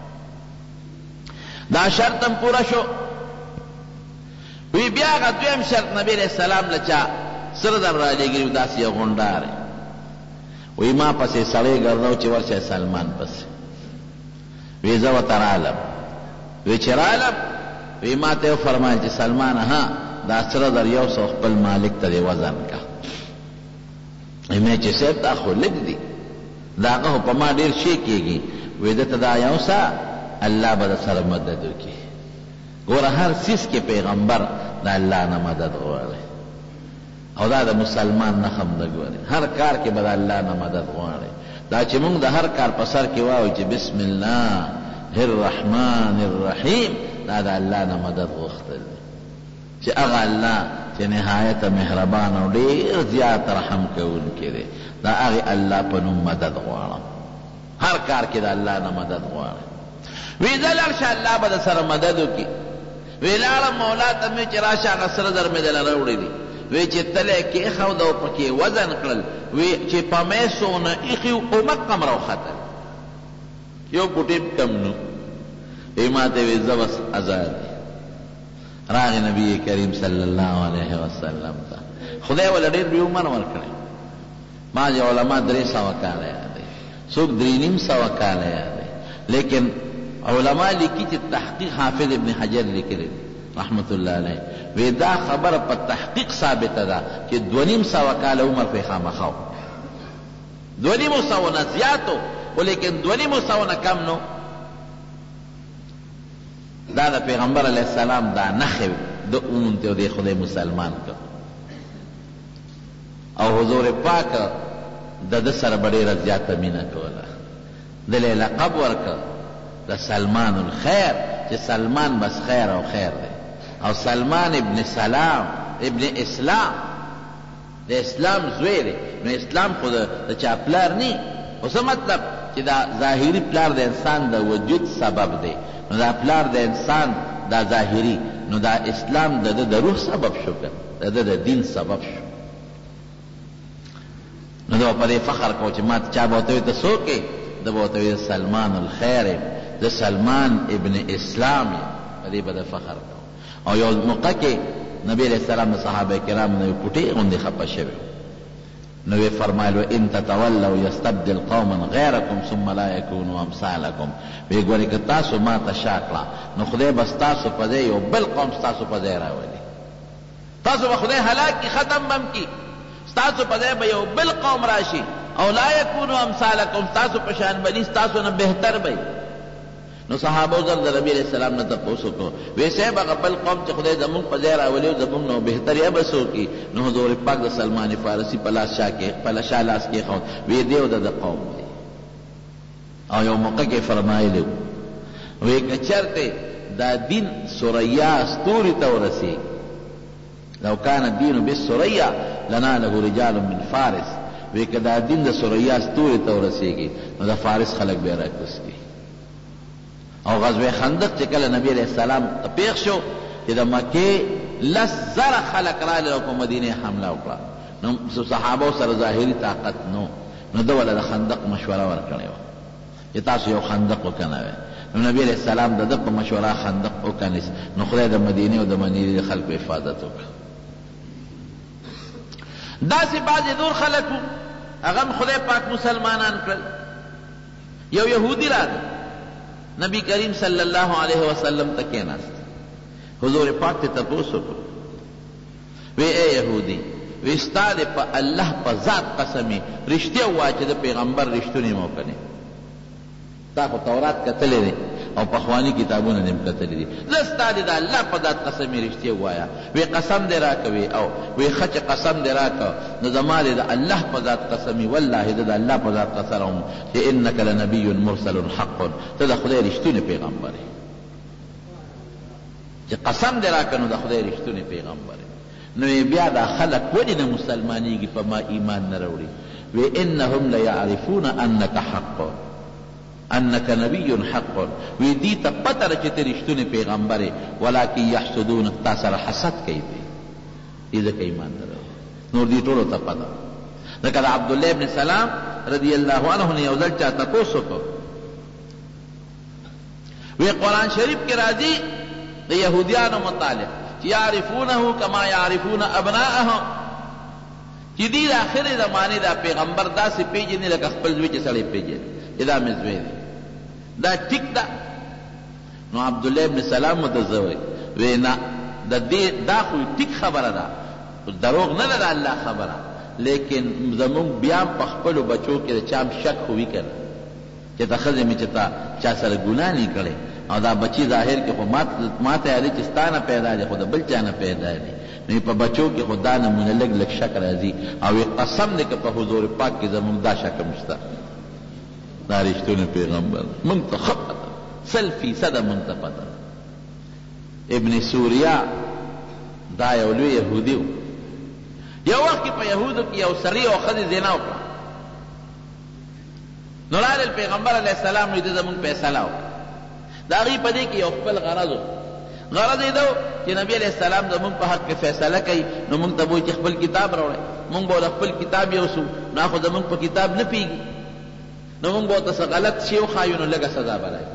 دا شرط هم پوره شو وی بیا هغه دویم شرط نبی علیہ السلام له چا سره در رالیږلي و داسې یو غونډاری وی ما پسې سړی ګرځو چې ورشه سلمان پسې وی زه ورته رالم وی چې رالم وی ما ته وفرمایل چې سلمان ها دا سره در یو سو خپل مالک ته دې وزن کا وی مې چې صاحب دا خو لږ دي دا هغه په ما ډېر شی کېږي وی ده ته دا یو څه الله به در سره مدد وکړي ګوره هر څیز کې پیغمبر د الله نه مدد غواړي او دا د مسلمان نښم ده ګورې هر کار کې به د الله نه مدد غواړي دا چې موږ د هر کار په سر کې وایو چې بسم الله الرحمن الرحیم دا د الله نه مدد غوښتل دي چې هغه الله چې نهایت مهربان او ډېر زیات رحم کوونکی دی دا هغې الله په نوم مدد غواړم هر کار کې د الله نه مدد غواړي وی زه لاړ شه الله به د سره مدد وکړي وی لاړم مولا ته مې چې راشه هغه سره زر مې دله راوړي دي وی چې تلی کېښود او پکې وزن کړل وی چې په میسو نه ایښي او مقم راوختل یو بوټي کم نو وی ما ته وی زه بس ازاد راغی نبی کریم صلی الله علیه وسلم ته خدای وله ډېر بې عمر ورکړی ما چې علما درې سوه کاله یادوي څوک درې نیم سوه کاله یادوي لیکن علماء لیکي چې تحقیق حافظ ابن حجر لیکلی رحمت الله علیه وی دا خبره په تحقیق ثابته ده چې دوه نیم سوه کاله عمر پرې خامخا و دوه نیمو سوو نه زیات و لیکن دوه نیمو سوو نه کم نو دا د پیغمبر علیه السلام دا نښې د ومونتې او دی خدای مسلمان کړ او حضور پاک د ده سره به ډېره زیاته مینه کوله دل یې لقب ورکړ د سلمان الخیر چې سلمان بس خیر او خیر دی او سلمان ابن سلام ابن اسلام د اسلام زوی دی نو اسلام خو د چا پلار نی خو څه مطلب چې دا ظاهري پلار د انسان د وجود سبب دی نو دا پلار د انسان دا ظاهري نو دا اسلام د ده د روح سبب شو که د ده د دین سبب شو نو ده په دې فخر کو چې ما چا به ورته وي ته څوک یې ده به ورته وي سلمان الخیر د سلمان ابن اسلام په دې به د فخر کو او یو موقع کې نبی علیہ السلام د صحابه کرام نه پټې غوندې خپه شوی نو وی فرمایلو ان تتولوا یستبدل قوما غیرکم ثم لا یکونوا امثالکم وی ګورې که تاسو ما ته شا کړه نو خدای به ستاسو په ځای یو بل قوم ستاسو په ځای راولي، تاسو به خدای هلاک کی، ختم بم کی، ستاسو په ځای به یو بل قوم راشي او لا یکونوا امثالکم ستاسو په شان بني ستاسو نه بهتر به. نو صحابه زر د نبی علیہ السلام نه تپوس وکړو وی صاحب هغه بل قوم چې خدای زمونږ په ځای راولي او زمونږ نه بهتر یې به څوک نو حضور پاک د سلمان فارسي په لاس شا کې په شا لاس کېښود وی دی او د قوم دی. او یو موقع کې فرمایلی وی که چېرته دا دین ثریا ستوري ته ورسېږي لو کان الدین بالثریا لناله رجال من فارس وی که دا دین د ثریا ستوري ته ورسېږي نو د فارس خلک بیا راکوز کړي. او غزوه خندق چې کله نبی علیہ السلام ته پیښ شو چې د مکې لس زره خلک راغلل او په مدینې حمله وکړه نو صحابو سره ظاهري طاقت نو نو ده وله د خندق مشوره ورکړې وه چې تاسو یو خندق وکنه نو نبی علیہ السلام د ده په مشوره خندق وکنیس نو خدای د مدینې او د مدینې د خلکو حفاظت وکړه. داسې بعضې نور خلک وو هغه هم خدای پاک مسلمانان کړل. یو یهودي راغی نبی کریم صلی اللہ علیہ وسلم تک کېناست حضور پاک ته تپوس وکړو وی اے یهودي وی ستا د په الله په ذات قسمې رښتیا ووایه چې د پیغمبر رښتونی مو کنې تا خو تورات کتلی دی او پخواني کتابونه دې م کتلی دي زه ستا د الله په ذات قسمې رښتیا ووایه وی قسم دې راکوي او وی ښه چې قسم دې راکه نو زما د الله په ذات قسمې والله زه د الله په ذات قسم چې انک لنبی مرسل حق ته د خدای رښتونی پیغمبر یې چې قسم دې راکه نو د خدای رښتونی پیغمبر یې. نو بیا دا خلک ولې نه مسلمانېږي په ما ایمان نه راوړي وی انهم لیعرفون انک حق انک نبی حق وی دی تا پتر چې ته رښتونی پیغمبر یې ولکن یحسدونک تا سره حسد کوي دی ځکه ایمان نه راوړي نور دې ټولو ته پته لکه د عبدالله ابن سلام رضی الله عنه نه یو ځل چا تپوس وکړو وی قرآن شریف کې راځي د یهودیانو متعلق چې یعرفونه کما یعرفون ابناءهم چې دی د آخرې زمانې دا پیغمبر داسې پیژني لکه خپل زوی چې سړی پیژني چې دا مې زوی دی دا ټیک ده. نو عبدالله ابن سلام ورته زه وایي وی نه د دې دا خو ټیک خبره ده دروغ نه ده د الله خبره لیکن زمونږ بیا په خپلو بچو کې د چا هم شک خو وي که نه چې ته ښځې مې چې تا چا سره ګناه نه کړې او دا بچی ظاهر کې خو ما ته یادې چې ستا نه پیدا دی خو د بل چا نه پیدا دی نو په بچو کې خو دا نمونه لږ لږ شک راځي او قسم دی که په حضور پاک کې زمونږ دا شک هم شته دا رښتونی پیغمبر مونږ ته ښه پته سل فیصده مونږ ته پته. ابن سوریا دا یو لوی یهودي و یو وخت کې په یهودو کې یو سړي او ښځې زنا وکړه نو راغلل پیغمبر علیه السلام نو دې زمونږ فیصله وکړه د هغې په دې کې یو خپل غرض و غرض یې دا و چې نبي علیه السلام زمونږ په حق کې فیصله کوي نو مونږ ته به وایي چې خپل کتاب راوړئ مونږ به ورته خپل کتاب یوسو نو خو زمونږ په کتاب نه پوهېږي نو مونږ به ورته څه غلط شی وښایو نو لږه سزا به رایي.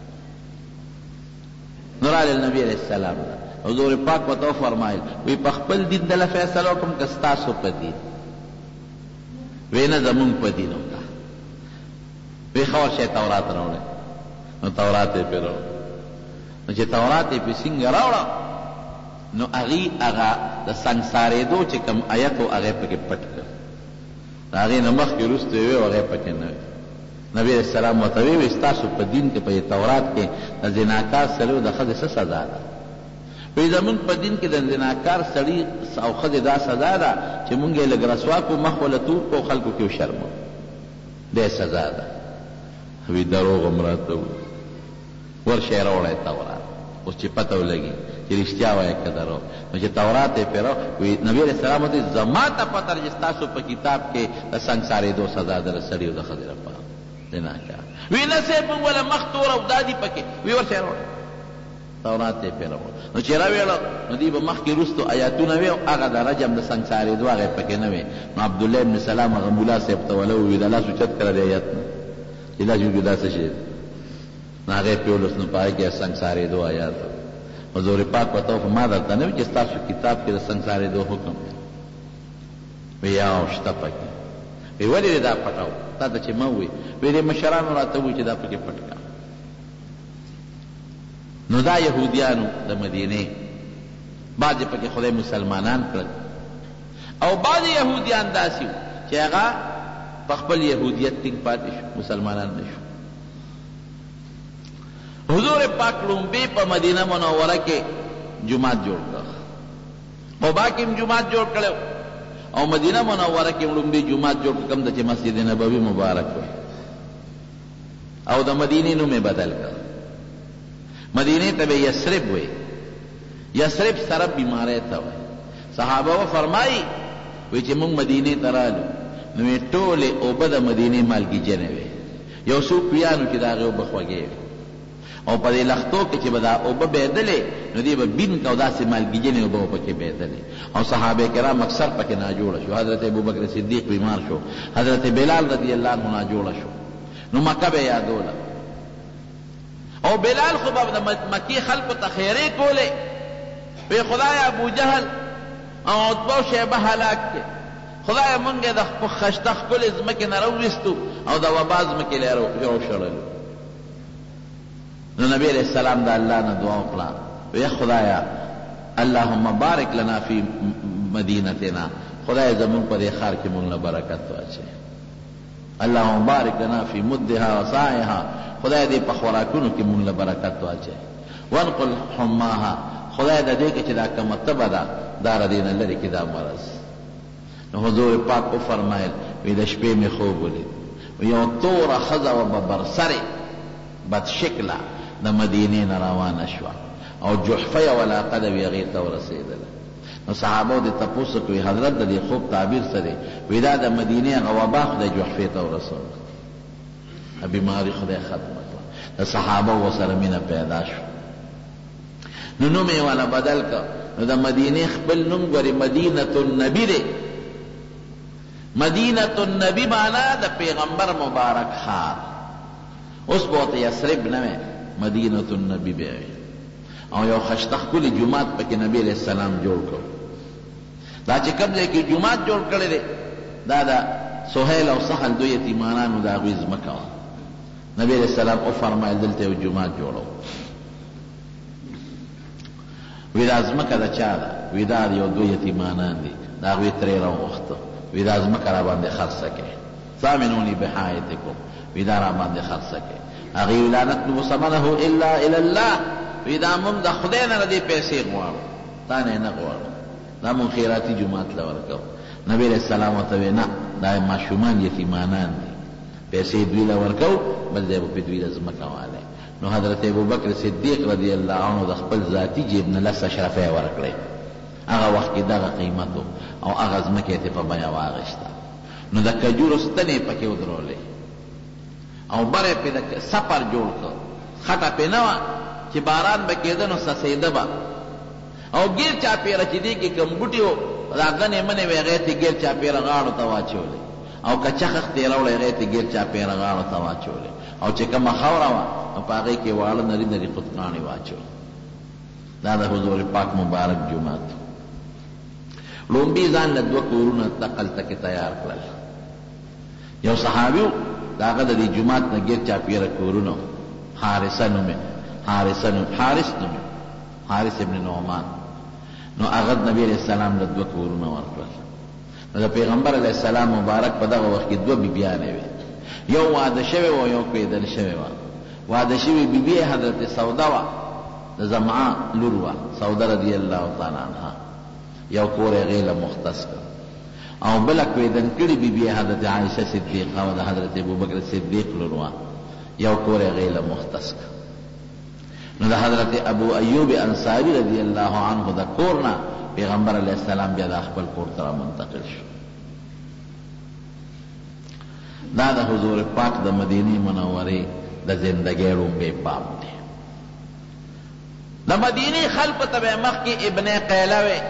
نو راغلل نبي علیه السلام حضور پاک ورته وفرمایل وی په خپل دین دله فیصله وکړم که ستاسو په دین وی نه زمونږ په دین وکړه وی ښه ورشئ تورات راوړئ نو تورات یې پرې راوړه نو چې تورات یې پرې څنګه راوړه نو هغې هغه د سنګسارېدو چې کوم آیت و هغه پکې پټ کړ د هغې نه مخکې وروسته یې وی او هغه پکې نه وی. نبی علیہ السلام ورته وی ستاسو په دین کې په تورات کې د زناکار سړي او د ښځې څه سزا ده وی زمونږ په دین کې د زناکار سړي او ښځې دا سزا ده چې مونږ یې لږ رسوا کړو مخ وله تور کړو خلکو کې وشرمو دی سزا ده. وی دروغ هم راته ووایي ورشئ راوړئ تورات اوس چې پته ولګي چې رښتیا وایه که دروغ نو چې تورات یې پرې وی نبي علیه السلام ورته زما ته پته ده چې ستاسو په کتاب کې د سنګسارېدو سزا ده د سړي او د ښځې لپاره زناکار وی نه صاحب مونږ وله مخ تور او دا دي پکې وی ورشئ راوړئ تورات یې پرې راوړه نو چې راویړه نو دوی به مخکې وروستو آیاتونه وي او هغه د رجم د سنګسارېدو هغه یې پکې نه وي. نو عبدالله ابن سلام هغه ملا صاحب ته وله ووي د لاس اوچت کړه د آیت نه چې لاس وکړي دا څه شی دی نو هغه یې پرې ولوست نو په هغې کې سنګسارېدو آیات حضور پاک ورته وویل ما درته نه وي چې ستاسو کتاب کې د سنګسارېدو حکم دی وی یا شته پکې وی ولې دا پټاو تا ته چې ما ووی وی دې مشرانو راته ووی چې دا پکې پټ کا. نو دا یهودیانو د مدینې بعضې پکې خدای مسلمانان کړل او بعضې یهودیان داسې وو چې هغه په خپل یهودیت ټینګ پاتې شو، مسلمانان نه شو. حضور پاک لومبی په مدینه منوره کې جماعت جوړ کړ، قبا کې هم جماعت جوړ کړو او مدینه منوره کې لومبی جماعت جوړ کړ، کوم د چې مسجد نبوي مبارک و، او د مدینې نوم یې بدل کړ. مدینې ته به یثرب وی، یثرب سره بیماری ته وی. صحابه و فرمایي وی چې موږ مدینې ته رالو نو یې ټولې اوبه د مدینې مالګیجنې وې، یو څو کویانو کې د هغې اوبه خوږې وې او په دې لختو کې چې به دا اوبه بهېدلې نو دې به بین که او داسې مالګیجنې اوبه به پکې بهېدلې او صحابه کرام اکثر پکې ناجوړه شو. حضرت ابوبکر صدیق بیمار شو، حضرت بلال رضی الله عنه ناجوړه شو، نو مکه به یادوله او بلال خو به د مکې خلکو ته خیرې کولې، وی خدای ابو جهل او عتبه او شیبه هلاک کړې، خدای مونږ د خشته ښکلې ځمکې نه راوویستو او د وبا ځمکې له یې راوشړلو. نو نبی علیہ السلام دا اللہ نے دعا وکړه، وی خدایا اللهم بارک لنا فی مدینتنا، خدای زمون په دې ښار کې مونږ له برکت واچوي. اللهم بارک لنا فی مدها وسعها، خدای دې په خوراکونو کې مونږ له برکت واچوي. وانقل حماها، خدای د دې کې چې دا کومه تبه ده دا له دې نه لرې کړي دا مرض. نو حضور پاک وفرمایل وی د شپې مې خوب ولید، یو توره ښځه وه به برسرې بد شکله د مدینې نه روانه شوه او جحفه یوه علاقه ده وي هغې ته ورسېدله. نو صحابو دې تپوس کوي حضرت د دې خوب تعبیر څه دی؟ وی دا د مدینې هغه وبا خدای جحفې ته ورسوله، بیماري خدای ختمه کړه. د صحابه ورسره مینه پیدا شو، نو نوم یې والا بدل کړ. نو د مدینې خپل نوم ګورې مدینة النبي دی. مدینة النبي معنا د پیغمبر مبارک ښار. اوس به ورته یثرب نه وی، مدینة النبي به وی. او یو خشته ښکلي جومات پکې نبی علیہ السلام جوړ کړ. دا چې کوم ځای کې جومات جوړ کړی دی دا د سهیل او سهل دو یتیمانانو د هغوی ځمکه وه. نبی علیہ السلام وفرمایل دلته یو جومات جوړو. وی دا ځمکه د چا ده؟ وی دا یو دو یتیمانان دي، د هغوی ترې راوغوښته، وی دا ځمکه را باندې خرڅه کړئ، ثامنوني بحایتکم، وی دا را باندې خرڅه کړئ. هغې وی لا نطلب ثمنه الا الی الله، وی دا مونږ د خدای نه دې پیسې غواړو، تا نه نه غواړو، دا مونږ خیراتي جومات له ورکوو. نبی علیہ السلام ورته وی نه، دا ماشومان یتیمانان دي، پیسې دوی له ورکوو بل ځای به پې دوی له ځمکه والی. نو حضرت ابوبکر صدیق رضی الله عنه د خپل ذاتي جیب نه لس اشرفۍ ورکړې. هغه وخت کې دغه قیمت او هغه ځمکه یې په بیه واخېسته. نو د کجورو ستنې پکې ودرولې او بره پې د سفر جوړ کړ، خټه پې نه وه چې باران به کېده نو سسېده به، او ګیر چاپېره چې دې کې کوم بوټي و دا غنې منې وې هغې ته ګیر چاپېره غاړو ته واچولې، او که چخختې راوړې هغې ته ګیر چاپېره غاړو ته واچولې، او چې کومه خاوره وه نو په هغې کې واړه نري نري قطقاڼې واچول. دا د حضور پاک مبارک جومات. لومبي ځان له دوه کورونه دقلته کې تیار کړل. یو صحابي و د هغه د دې جومات نه ګیر چاپېره کورونه، حارثه نومې، حارثه نوم حارث نومې، حارث ابن نعمان. نو هغه نبي علیہ السلام له دوه کورونه ورکړل. نو د پیغمبر علیہ السلام مبارک په دغه وخت کې دوه بیبیانې وې، یو واده شوې وه یو کېدل شوې وه. واده شوې بیبي حضرت سوده وه، د زمعه لور وه، سوده رضی الله تعالی عنها، یو کور یې هغې له مختص کړ. او بله کوېدن کړې بیبي حضرت عایشه صدیقه او د حضرت ابوبکر صدیق لور وه، یو کور یې هغې له مختص کړ. نو د حضرت ابو ایوب انصاري رضی الله عنه د کور نه پیغمبر علیہ السلام بیا د خپل کور ته منتقل شو. دا د حضور پاک د مدینې منورې د زندګۍ لومبی باب دی. د مدینې خلکو ته به مخکې ابن قیله وې،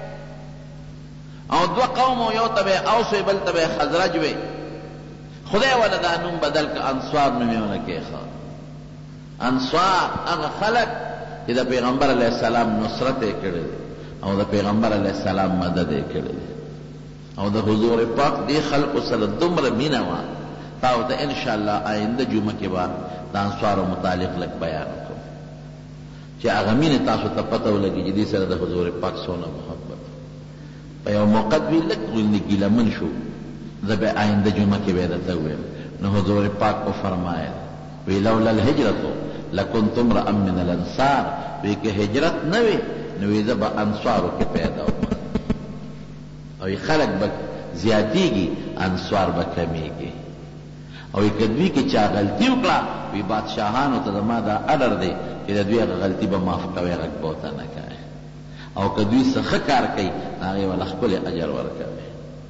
او دوه قومو، یو ته به اوس وې بل ته به خزرج وې. خدای وله دا نوم بدل که انصار نوم یې ونه کېښه. انصار هغه خلک چې د پیغمبر علیہ السلام نصرت یې کړی دی او د پیغمبر علیہ السلام مدد یې کړی دی. او د حضور پاک دی خلق سره دومره مینه وه تا ورته انشاءالله آینده جمعه کې به د انصارو متعلق لږ بیان وکړو چې هغه مینې تاسو ته پته ولګي چې دې سره د حضور پاک څونه محبت په یو موقع دوی لږ غوندې ګیلمن شو زه به آینده جمعه کې به درته ووایم نو حضور پاک وفرمایل وی لولا الهجرة لکنت امرأ من الانصار وی که هجرت نه وي نو وی زه به انصارو کې پیدا وم او خلق به زیاتیږي انصار به کمیږي او که دوی کې چا غلطي وکړه وی بادشاهانو ته زما دا اډر دی چې د دوی هغه غلطي به معاف کوئ غږ به ورته نه کوئ او که دوی څه ښه کار کوي هغې وله ښکلی اجر ورکوي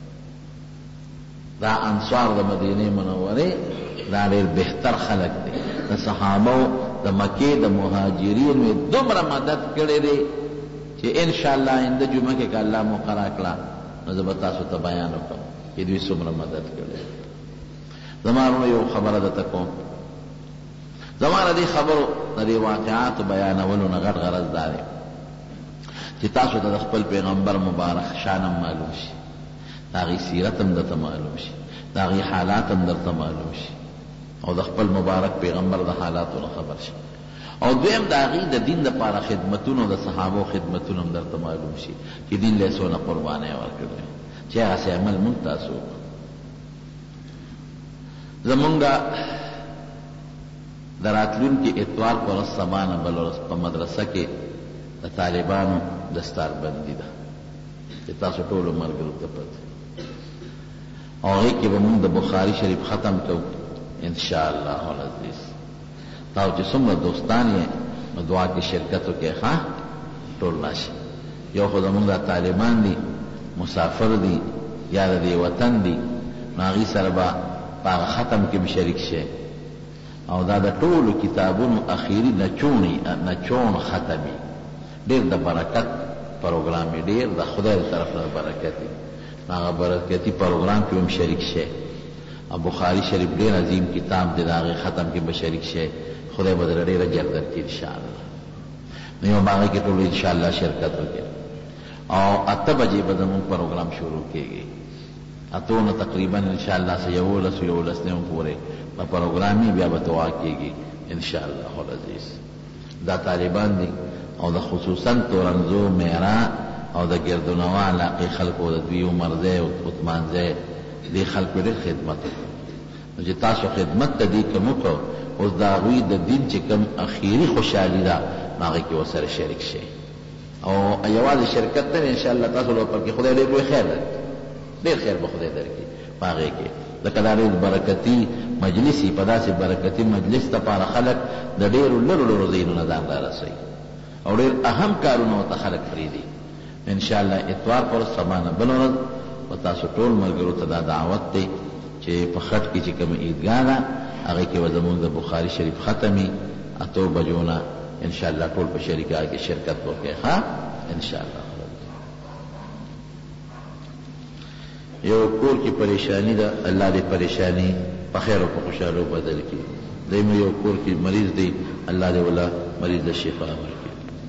دا انصار د مدینې منورې دا ډېر بهتر خلق دی د صحابو د مکې د مهاجرین مې دومره مدد کړی دی چې انشاءالله آینده جمعه کې که الله مقرر کړه نو زه به تاسو ته بیان وکړم چې دوی څومره مدد کړی زما وروڼو یو خبره درته کوم زما د دې خبرو د دې واقعاتو بیانولو نه غټ غرض دا دی چې تاسو ته د خپل پیغمبر مبارک شان هم معلوم شي د هغې سیرت هم درته معلوم شي د هغې حالات هم درته معلوم شي او د خپل مبارک پیغمبر د حالاتو نه خبر شي او دویم د هغې د دین دپاره خدمتونه د صحابو خدمتونه هم درته معلوم شي چې دین له یې څونه قربانۍ ورکړې چې هغسې عمل مونږ تاسو وکړو زمونږ د راتلونکي اتوار په ورځ سبا نه بله ورځ په مدرسه کې د طالبانو دستاربندي ده چې تاسو ټولو ملګرو ته پته او هغې کې به مونږ د بخاري شریف ختم کوو انشاءالله العزیز تاسو چې څومره دوستان یې نو دعا کې شرکت وکړئ ښه ټول راشئ یو خو زمونږ دا طالبان دي مسافر دي یا د دې وطن دي نو هغې سره به په هغه ختم کې به شریک شئ او دا د ټولو کتابونو اخیری نچونی نچون ختمي ډېر د برکت پروګرام یې ډېر د خدای د طرف نه برکت یې هغه برکتي پروګرام کې هم شریک شئ او بخاري شریف ډېر عظیم کتاب دی د هغې ختم کې به شریک شئ خدای به درله ډېر اجر درکړي انشاءالله نو یو به هغې کې ټولو انشاءالله شرکت وکړي او اته بجې به زمونږ پروګرام شروع کېږي اتو نه تقریبا انشاءالله سه یولس یولس نیمو پورې په پروګرام یې بیا به دعا کېږي انشاءالله العزیز دا طالبان دي او د خصوصا تورنزو میرا او د ګردونوا علاقې خلکو د دوی عمرځی او عثمانځی دې خلکو ډېر خدمت وکړو نو چې تاسو خدمت ته دې کوم وکړو اوس د هغوی د دین چې کوم اخیري خوشحالي ده نو هغې کې ورسره شریک شئ او یوازې شرکت نه انشاءالله تاسو له پر کې خدای ډېر لوی خیر درکړي ډېر خیر به خدای درکړي په هغې کې لکه دا ډېر برکتي مجلس په داسې برکتي مجلس دپاره خلک د ډېرو لرو لرو ځایونو نه ځان را رسوي او ډېر اهم کارونه ورته خلک پرېږدي انشاءالله اتوار پر ورځ سبا نه بله ورځ په تاسو ټول ملګرو ته دا دعوت دی چې په خټ کې چې کومه عیدګاه ده هغې کې به زمونږ د بخاري شریف ختمي اتو بجو نه انشاءالله ټول په شریکه کې شرکت وکړئ ښه انشاءالله یو کور کې پریشانی ده الله دې پریشانی په خیر او په خوشحالو بدل کړي دیم یو کور کې مریض دی الله دې ولا مریض له شفا ورکړي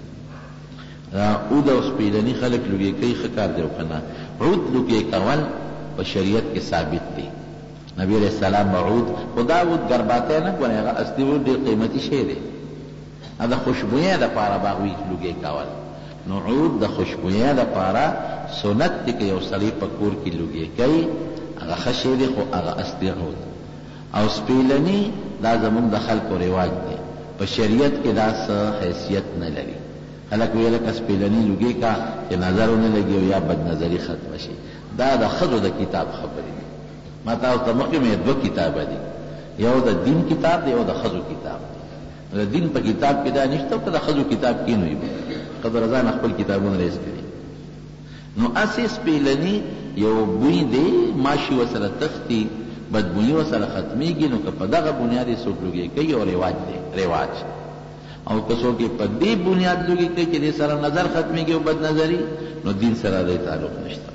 او د سپیلنی خلک لږه کوي خکار دی وکنه عود لږه کول په شریعت کې ثابت دی نبی علیہ السلام عود خدا عود ګرباته نه کوي هغه اصلي عود ډېر قیمتي شی دی دا خوشبویه د پاره باغوي لږه کول نو عود د خوشبویه د پاره سنت دی که یو سړی په کور کې لږه کوي هغه ښه شی دی خو هغه اصلي عود او سپیلنی دا زمونږ د خلکو رواج دی په شریعت کې دا څه حیثیت نه لري خلک ویل لکه سپیلنی لږه کا چې نظر ونه لګي او یا بد نظري ختم شي دا د ښځو د کتاب خبرې دي ما تاسو ته مخکې مې دوه کتابه دي یو د دین کتاب دی یو د ښځو کتاب دی د دین په کتاب کې دا نشته که د ښځو کتاب کې نه وي قدر ځان خپل کتابونه رایستي دي نو اسې سپیلنی یو بوی دی ماشي ورسره تښتي بدبویي ورسره ختمیږي نو که په دغه بنیاد یې څوک لږې کوي او رواج دی رواج او که څوک یې په دې بنیاد لږې کوي چې دې سره نظر ختمیږي او بد نظري نو دین سره د تعلق نشته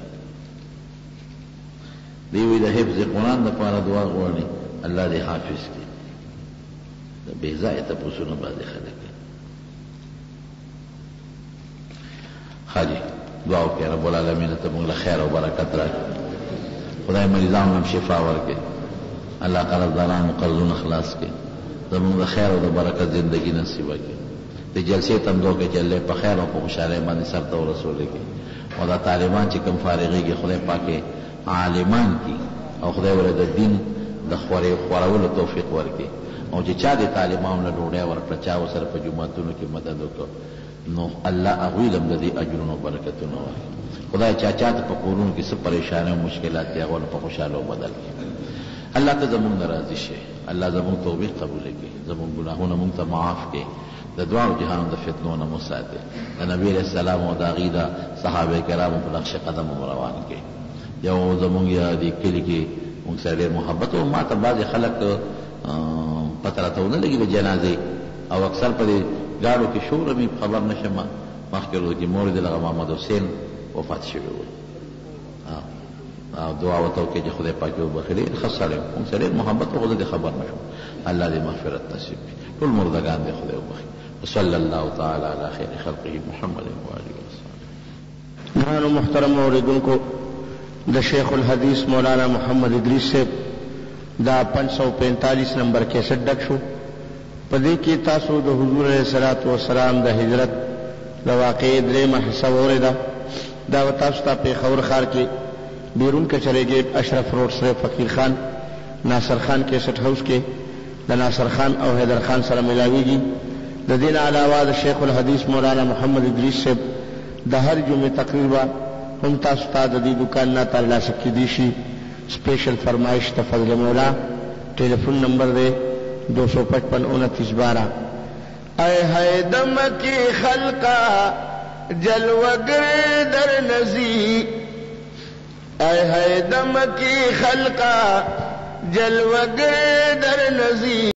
دی وی د حفظ قرآن دپاره دعا غواړي الله دې حافظ کړي د بې ځایه تپوسونه باندې خلک خاجي دعا وکړئ رب العالمین ته موږ له خیر او برکت راکړي خدای مریضانو هم شفا ورکړي، الله قرضدارانو قرضونه خلاص کړي، زمونږ د خیر او د برکت زندگی نصیبه کړي. د جلسې تمدو کې چې الله په خیر او په خوشحالۍ باندې سر ته ورسولې کړي، او دا طالبان چې کوم فارغېږي خدای پاکې عالمان کړي او خدای ورته د دین د خورولو توفیق ورکړي، او چې چا د طالبانو له ډوډۍ ورکړه، چا ورسره په جوماتونو کې مدد وکړ، نو الله هغوی له هم د دې اجرونو برکتونه ورکړي. خدای چا چا ته په کورونو کې څه پریشانۍ او مشکلات دي هغه په خوشحالو بدل کړي. الله ته زمونږ نه راضي شي، الله زمونږ توبې قبوله کړي، زمونږ ګناهونه مونږ ته معاف کړي، د دواړو جهانو د فتنو نه مو ساتي، د نبي علیه السلام او د هغې د صحابه کرامو په نقش قدم مو روان کړي. یو زمونږ د کلي کې مونږ سره ډېر محبت و، ما ته بعضې خلک پته راته ونه لګي د جنازې، او اکثر په دې ګاډو کې شور مې خبر نه شم، مخکې ورځو کې مور د دغه محمد حسین وفات شوي وو، او دعا ورته وکړئ چې خدای پاک یې وبخي. ډېر ښه سړی و، مونږ سره ډېر محبت و، خو زه دې خبر نه شوم. الله دې مغفرت نصیب کړي، ټول مردگان دې خدای وبخي. وصلی الله تعالی علی خیر خلقه محمد و آله وصحبه. نحن محترم اوریدونکو، د شیخ الحدیث مولانا محمد ادریس صاحب دا پنځ سو پینتالیس نمبر کیسټ ډک شو. په دې کې تاسو د حضور علیه الصلاۃ والسلام د هجرت د واقعې درېیمه حصه واورېده. دا به تاسو ته پېښور ښار کې بیرون کچرې گیټ اشرف روډ سره فقیر خان ناصر خان کیسټ هاوس کې د ناصر خان او حیدر خان سره ملاویږي. د دې نه علاوه د شیخ الحدیث مولانا محمد ادریس صاحب د هر جمعې تقریبا هم تاسو ته د دې دکان نه ترلاسه کیدی شي. اسپیشل فرمائش د فضل مولا، ټیلیفون نمبر دی دو سو پچپن انتیس بارہ. اے ہے دم کی خلقہ جلوگر در نزی، اے ہے دم کی خلقہ جلوگر در نزی.